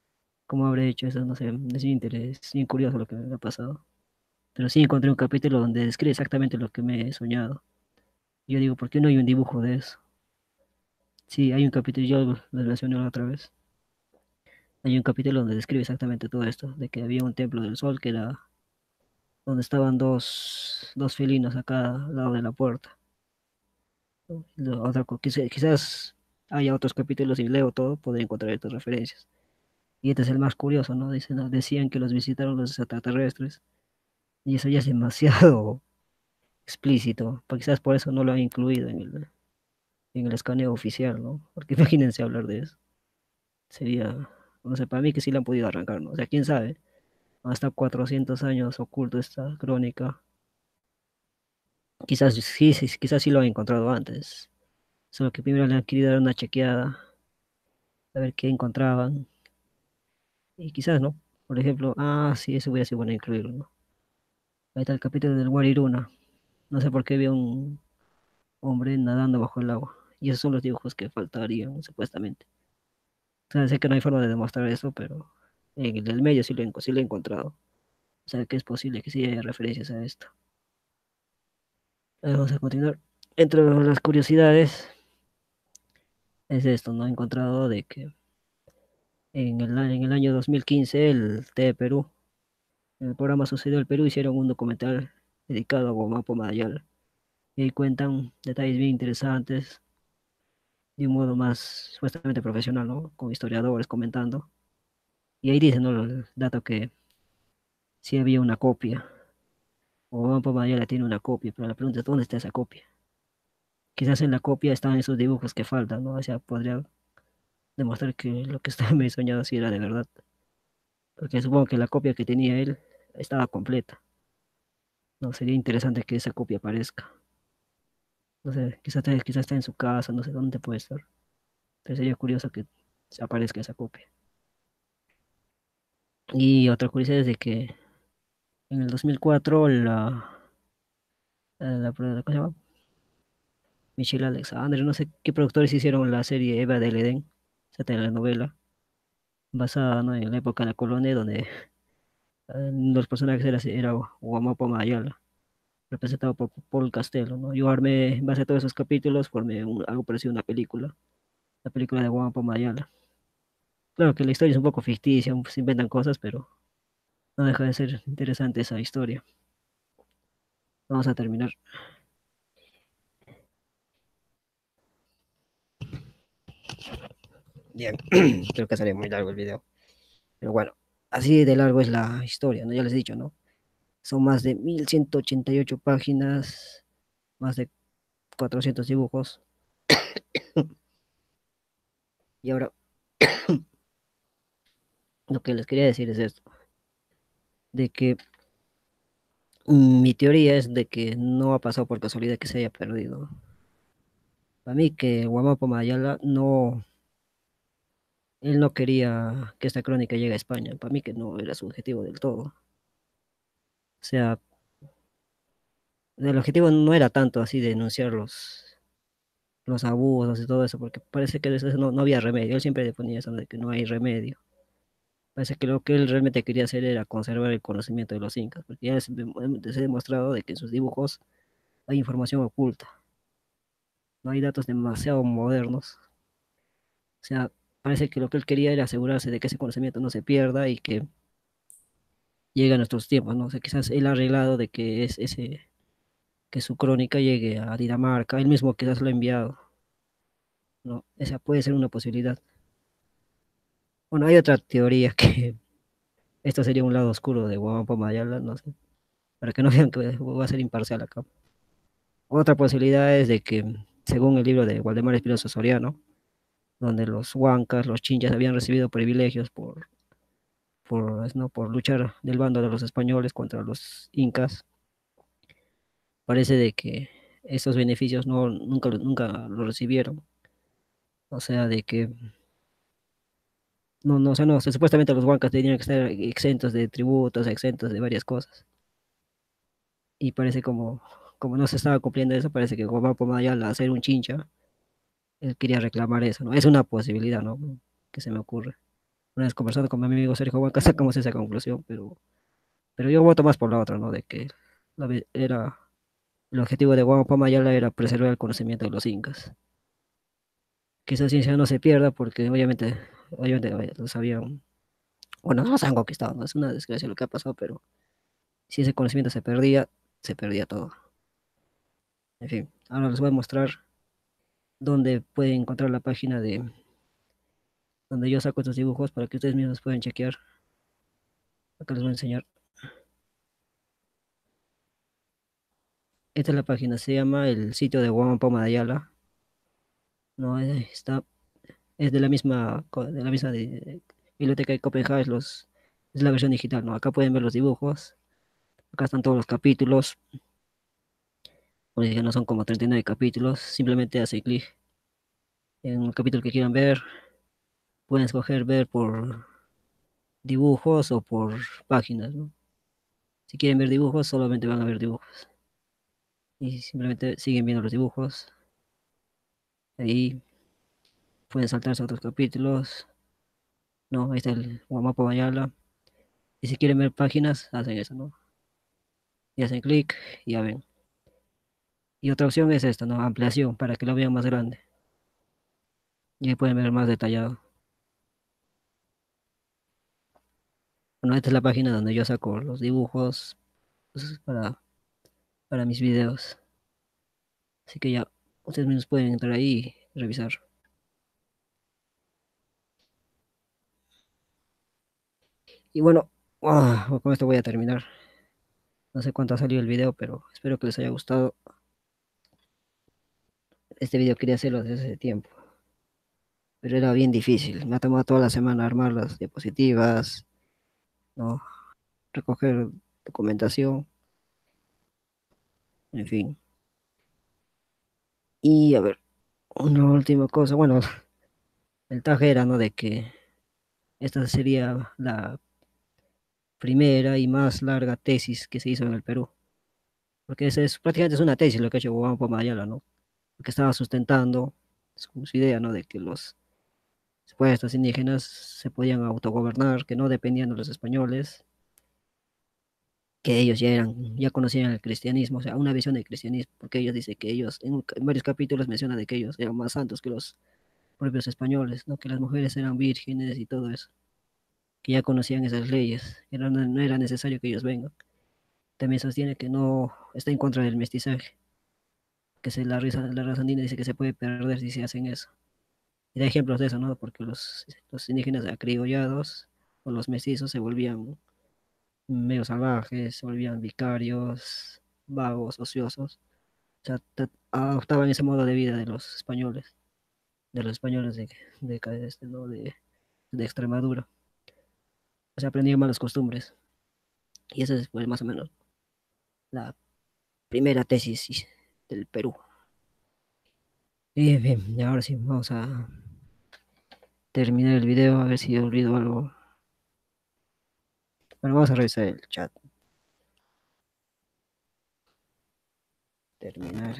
¿Cómo habré hecho eso? No sé, es bien interés, es bien curioso lo que me ha pasado. Pero sí encontré un capítulo donde describe exactamente lo que me he soñado. Yo digo, ¿por qué no hay un dibujo de eso? Sí, hay un capítulo, yo lo relacioné la otra vez. Hay un capítulo donde describe exactamente todo esto, de que había un templo del sol que era donde estaban dos felinos a cada lado de la puerta. ¿No? Quizás haya otros capítulos y leo todo, podría encontrar estas referencias. Y este es el más curioso, ¿no? Dicen, ¿no? Decían que los visitaron los extraterrestres, y eso ya es demasiado explícito, porque quizás por eso no lo han incluido en el escaneo oficial, ¿no? Porque imagínense hablar de eso. Sería, no sé, para mí que sí la han podido arrancar, ¿no? O sea, quién sabe, hasta 400 años oculto esta crónica. Quizás sí, sí, quizás sí lo han encontrado antes, solo que primero le han querido dar una chequeada, a ver qué encontraban, y quizás, ¿no? Por ejemplo, sí, eso hubiera sido bueno incluirlo, ¿no? Ahí está el capítulo del Guariruna. No sé por qué había un hombre nadando bajo el agua. Y esos son los dibujos que faltarían, supuestamente. O sea, sé que no hay forma de demostrar eso, pero en el del medio sí lo he encontrado. O sea, que es posible que sí haya referencias a esto. Vamos a continuar. Entre las curiosidades es esto, ¿no? He encontrado de que en el año 2015 el TV Perú, en el programa Sucedió el Perú, hicieron un documental dedicado a Guamapo Madayala. Y ahí cuentan detalles bien interesantes de un modo más supuestamente profesional, ¿no? Con historiadores comentando. Y ahí dicen, ¿no? El dato que sí había una copia, o Guamapo Madayala tiene una copia, pero la pregunta es, ¿dónde está esa copia? Quizás en la copia están esos dibujos que faltan, ¿no? O sea, podría demostrar que lo que estaba me soñado sí era de verdad. Porque supongo que la copia que tenía él estaba completa. No, sería interesante que esa copia aparezca. No sé, quizás está en su casa, no sé dónde puede estar. Pero sería curioso que se aparezca esa copia. Y otra curiosidad es de que en el 2004 ¿cómo se llama? Michelle Alexander, no sé qué productores hicieron la serie Eva del Edén, esa telenovela, basada, ¿no? En la época de la colonia, donde los personajes era Guamapo Mayala, representado por Paul Castelo, ¿no? Yo armé, en base a todos esos capítulos, formé algo parecido a una película, la película de Guamapo Mayala. Claro que la historia es un poco ficticia, se inventan cosas, pero no deja de ser interesante esa historia. Vamos a terminar. Bien, creo que salió muy largo el video. Pero bueno, así de largo es la historia, ¿no? Ya les he dicho, ¿no? Son más de 1188 páginas, más de 400 dibujos. Y ahora, lo que les quería decir es esto, de que mi teoría es de que no ha pasado por casualidad que se haya perdido. Para mí que Guamapo Mayala no, él no quería que esta crónica llegue a España. Para mí que no era su objetivo del todo. O sea, el objetivo no era tanto así denunciar los abusos y todo eso, porque parece que eso no había remedio. Él siempre le ponía eso de que no hay remedio. Parece que lo que él realmente quería hacer era conservar el conocimiento de los incas, porque ya se ha demostrado de que en sus dibujos hay información oculta, no hay datos demasiado modernos. O sea, parece que lo que él quería era asegurarse de que ese conocimiento no se pierda y que llegue a nuestros tiempos, ¿no? O sea, quizás él ha arreglado de que que su crónica llegue a Dinamarca, él mismo quizás lo ha enviado, ¿no? Esa puede ser una posibilidad. Bueno, hay otra teoría que esto sería un lado oscuro de Guampa Mayala, no sé, para que no vean que voy a ser imparcial acá. Otra posibilidad es de que, según el libro de Waldemar Espinosa Soriano, donde los huancas, los chinchas habían recibido privilegios ¿no? por luchar del bando de los españoles contra los incas, parece de que esos beneficios nunca lo recibieron. O sea, de que no, o sea, no, o sea, supuestamente los huancas tenían que estar exentos de tributos, exentos de varias cosas. Y parece como no se estaba cumpliendo eso, parece que Guamapo Maya al hacer un chincha, él quería reclamar eso, ¿no? Es una posibilidad, ¿no? Que se me ocurre. una vez conversando con mi amigo Sergio Huanca sacamos esa conclusión, pero yo voto más por la otra, ¿no? De que era, el objetivo de Guamo Pamayala era preservar el conocimiento de los incas. Que esa ciencia no se pierda porque obviamente los habían, bueno, no los han conquistado, ¿no? Es una desgracia lo que ha pasado, pero si ese conocimiento se perdía todo. En fin, ahora les voy a mostrar dónde pueden encontrar la página de donde yo saco estos dibujos para que ustedes mismos puedan chequear. Acá les voy a enseñar. Esta es la página, se llama el sitio de Guamán Poma de Ayala. No, es de la misma biblioteca de Copenhague, es la versión digital, ¿no? Acá pueden ver los dibujos, acá están todos los capítulos, como dije, no son como 39 capítulos, simplemente hace clic en el capítulo que quieran ver, pueden escoger ver por dibujos o por páginas, ¿no? Si quieren ver dibujos, solamente van a ver dibujos. Y simplemente siguen viendo los dibujos. Ahí pueden saltarse a otros capítulos. No, ahí está el Guamapo Bayala. Y si quieren ver páginas, hacen eso, ¿no? Y hacen clic y ya ven. Y otra opción es esta, ¿no? Ampliación, para que lo vean más grande. Y ahí pueden ver más detallado. Bueno, esta es la página donde yo saco los dibujos pues, para mis videos. Así que ya, ustedes mismos pueden entrar ahí y revisar. Y bueno, con esto voy a terminar. No sé cuánto ha salido el video, pero espero que les haya gustado. Este video quería hacerlo desde hace tiempo, pero era bien difícil. Me ha tomado toda la semana armar las diapositivas, ¿no? Recoger documentación, en fin. Y a ver, una última cosa. Bueno, el tag era, ¿no? De que esta sería la primera y más larga tesis que se hizo en el Perú. Porque prácticamente es una tesis lo que ha hecho Juan Mayala, ¿no? Porque estaba sustentando su idea, ¿no? De que los supuestos indígenas se podían autogobernar, que no dependían de los españoles, que ellos ya conocían el cristianismo, o sea, una visión del cristianismo, porque ellos dicen que ellos, en varios capítulos menciona de que ellos eran más santos que los propios españoles, ¿no? Que las mujeres eran vírgenes y todo eso, que ya conocían esas leyes, que no era necesario que ellos vengan. También sostiene que no está en contra del mestizaje, que la raza andina dice que se puede perder si se hacen eso. Y da ejemplos de eso, ¿no? Porque los indígenas acriollados o los mestizos se volvían medio salvajes, se volvían vicarios, vagos, ociosos. O sea, adoptaban ese modo de vida de los españoles ¿no? de Extremadura. O sea, aprendían malas costumbres. Y esa es pues, más o menos la primera tesis del Perú. Y bien, y ahora sí, vamos a terminar el video, a ver si olvido algo. Bueno, vamos a revisar el chat. Terminar.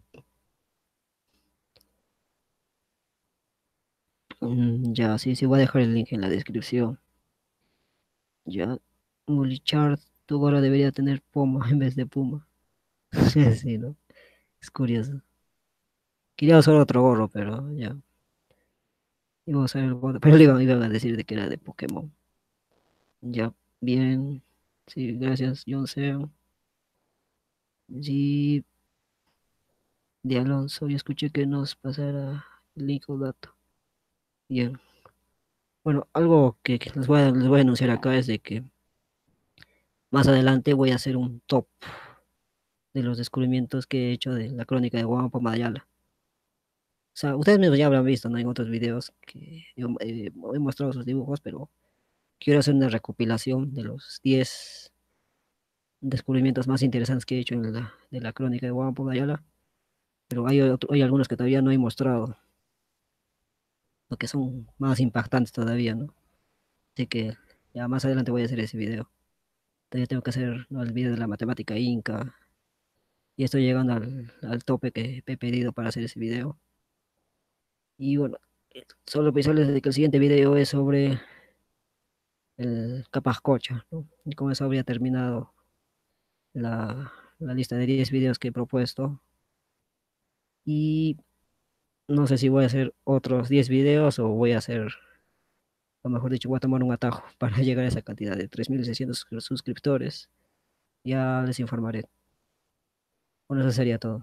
Ya, sí, sí, voy a dejar el link en la descripción. Ya, Mulichard, tu gorra debería tener poma en vez de puma. Sí, ¿no? Es curioso. Quería usar otro gorro, pero ya. Iba a usar el gorro, pero iban a decir de que era de Pokémon. Ya, bien. Sí, gracias, John Seon. Sí, de Alonso, yo escuché que nos pasara el link o dato. Bien. Bueno, algo que les voy a anunciar acá es de que más adelante voy a hacer un top de los descubrimientos que he hecho de la crónica de Huampa Mayala. O sea, ustedes mismos ya habrán visto, ¿no? En otros videos que he mostrado sus dibujos, pero quiero hacer una recopilación de los 10 descubrimientos más interesantes que he hecho de la crónica de Huampa Mayala. Pero hay algunos que todavía no he mostrado, lo que son más impactantes todavía, ¿no? Así que ya más adelante voy a hacer ese video. Todavía tengo que hacer, ¿no? El video de la matemática inca. Y estoy llegando al tope que he pedido para hacer ese video. Y bueno, solo pensarles de que el siguiente video es sobre el Capazcocha, ¿no? Y con eso habría terminado la lista de 10 videos que he propuesto. Y no sé si voy a hacer otros 10 videos o voy a hacer, o mejor dicho, voy a tomar un atajo para llegar a esa cantidad de 3.600 suscriptores. Ya les informaré. Bueno, eso sería todo.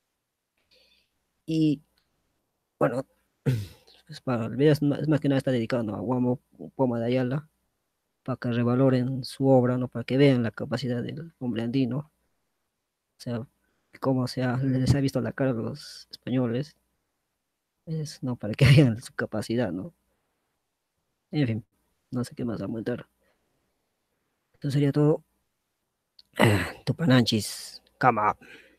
Y bueno, pues para el video es más que nada está dedicado, ¿no?, a Guamo Poma de Ayala, para que revaloren su obra, ¿no? Para que vean la capacidad del hombre andino, o sea, cómo les ha visto la cara a los españoles, es, ¿no? Para que vean su capacidad, ¿no? En fin, no sé qué más aumentar. Esto sería todo. Tupananchis, come up.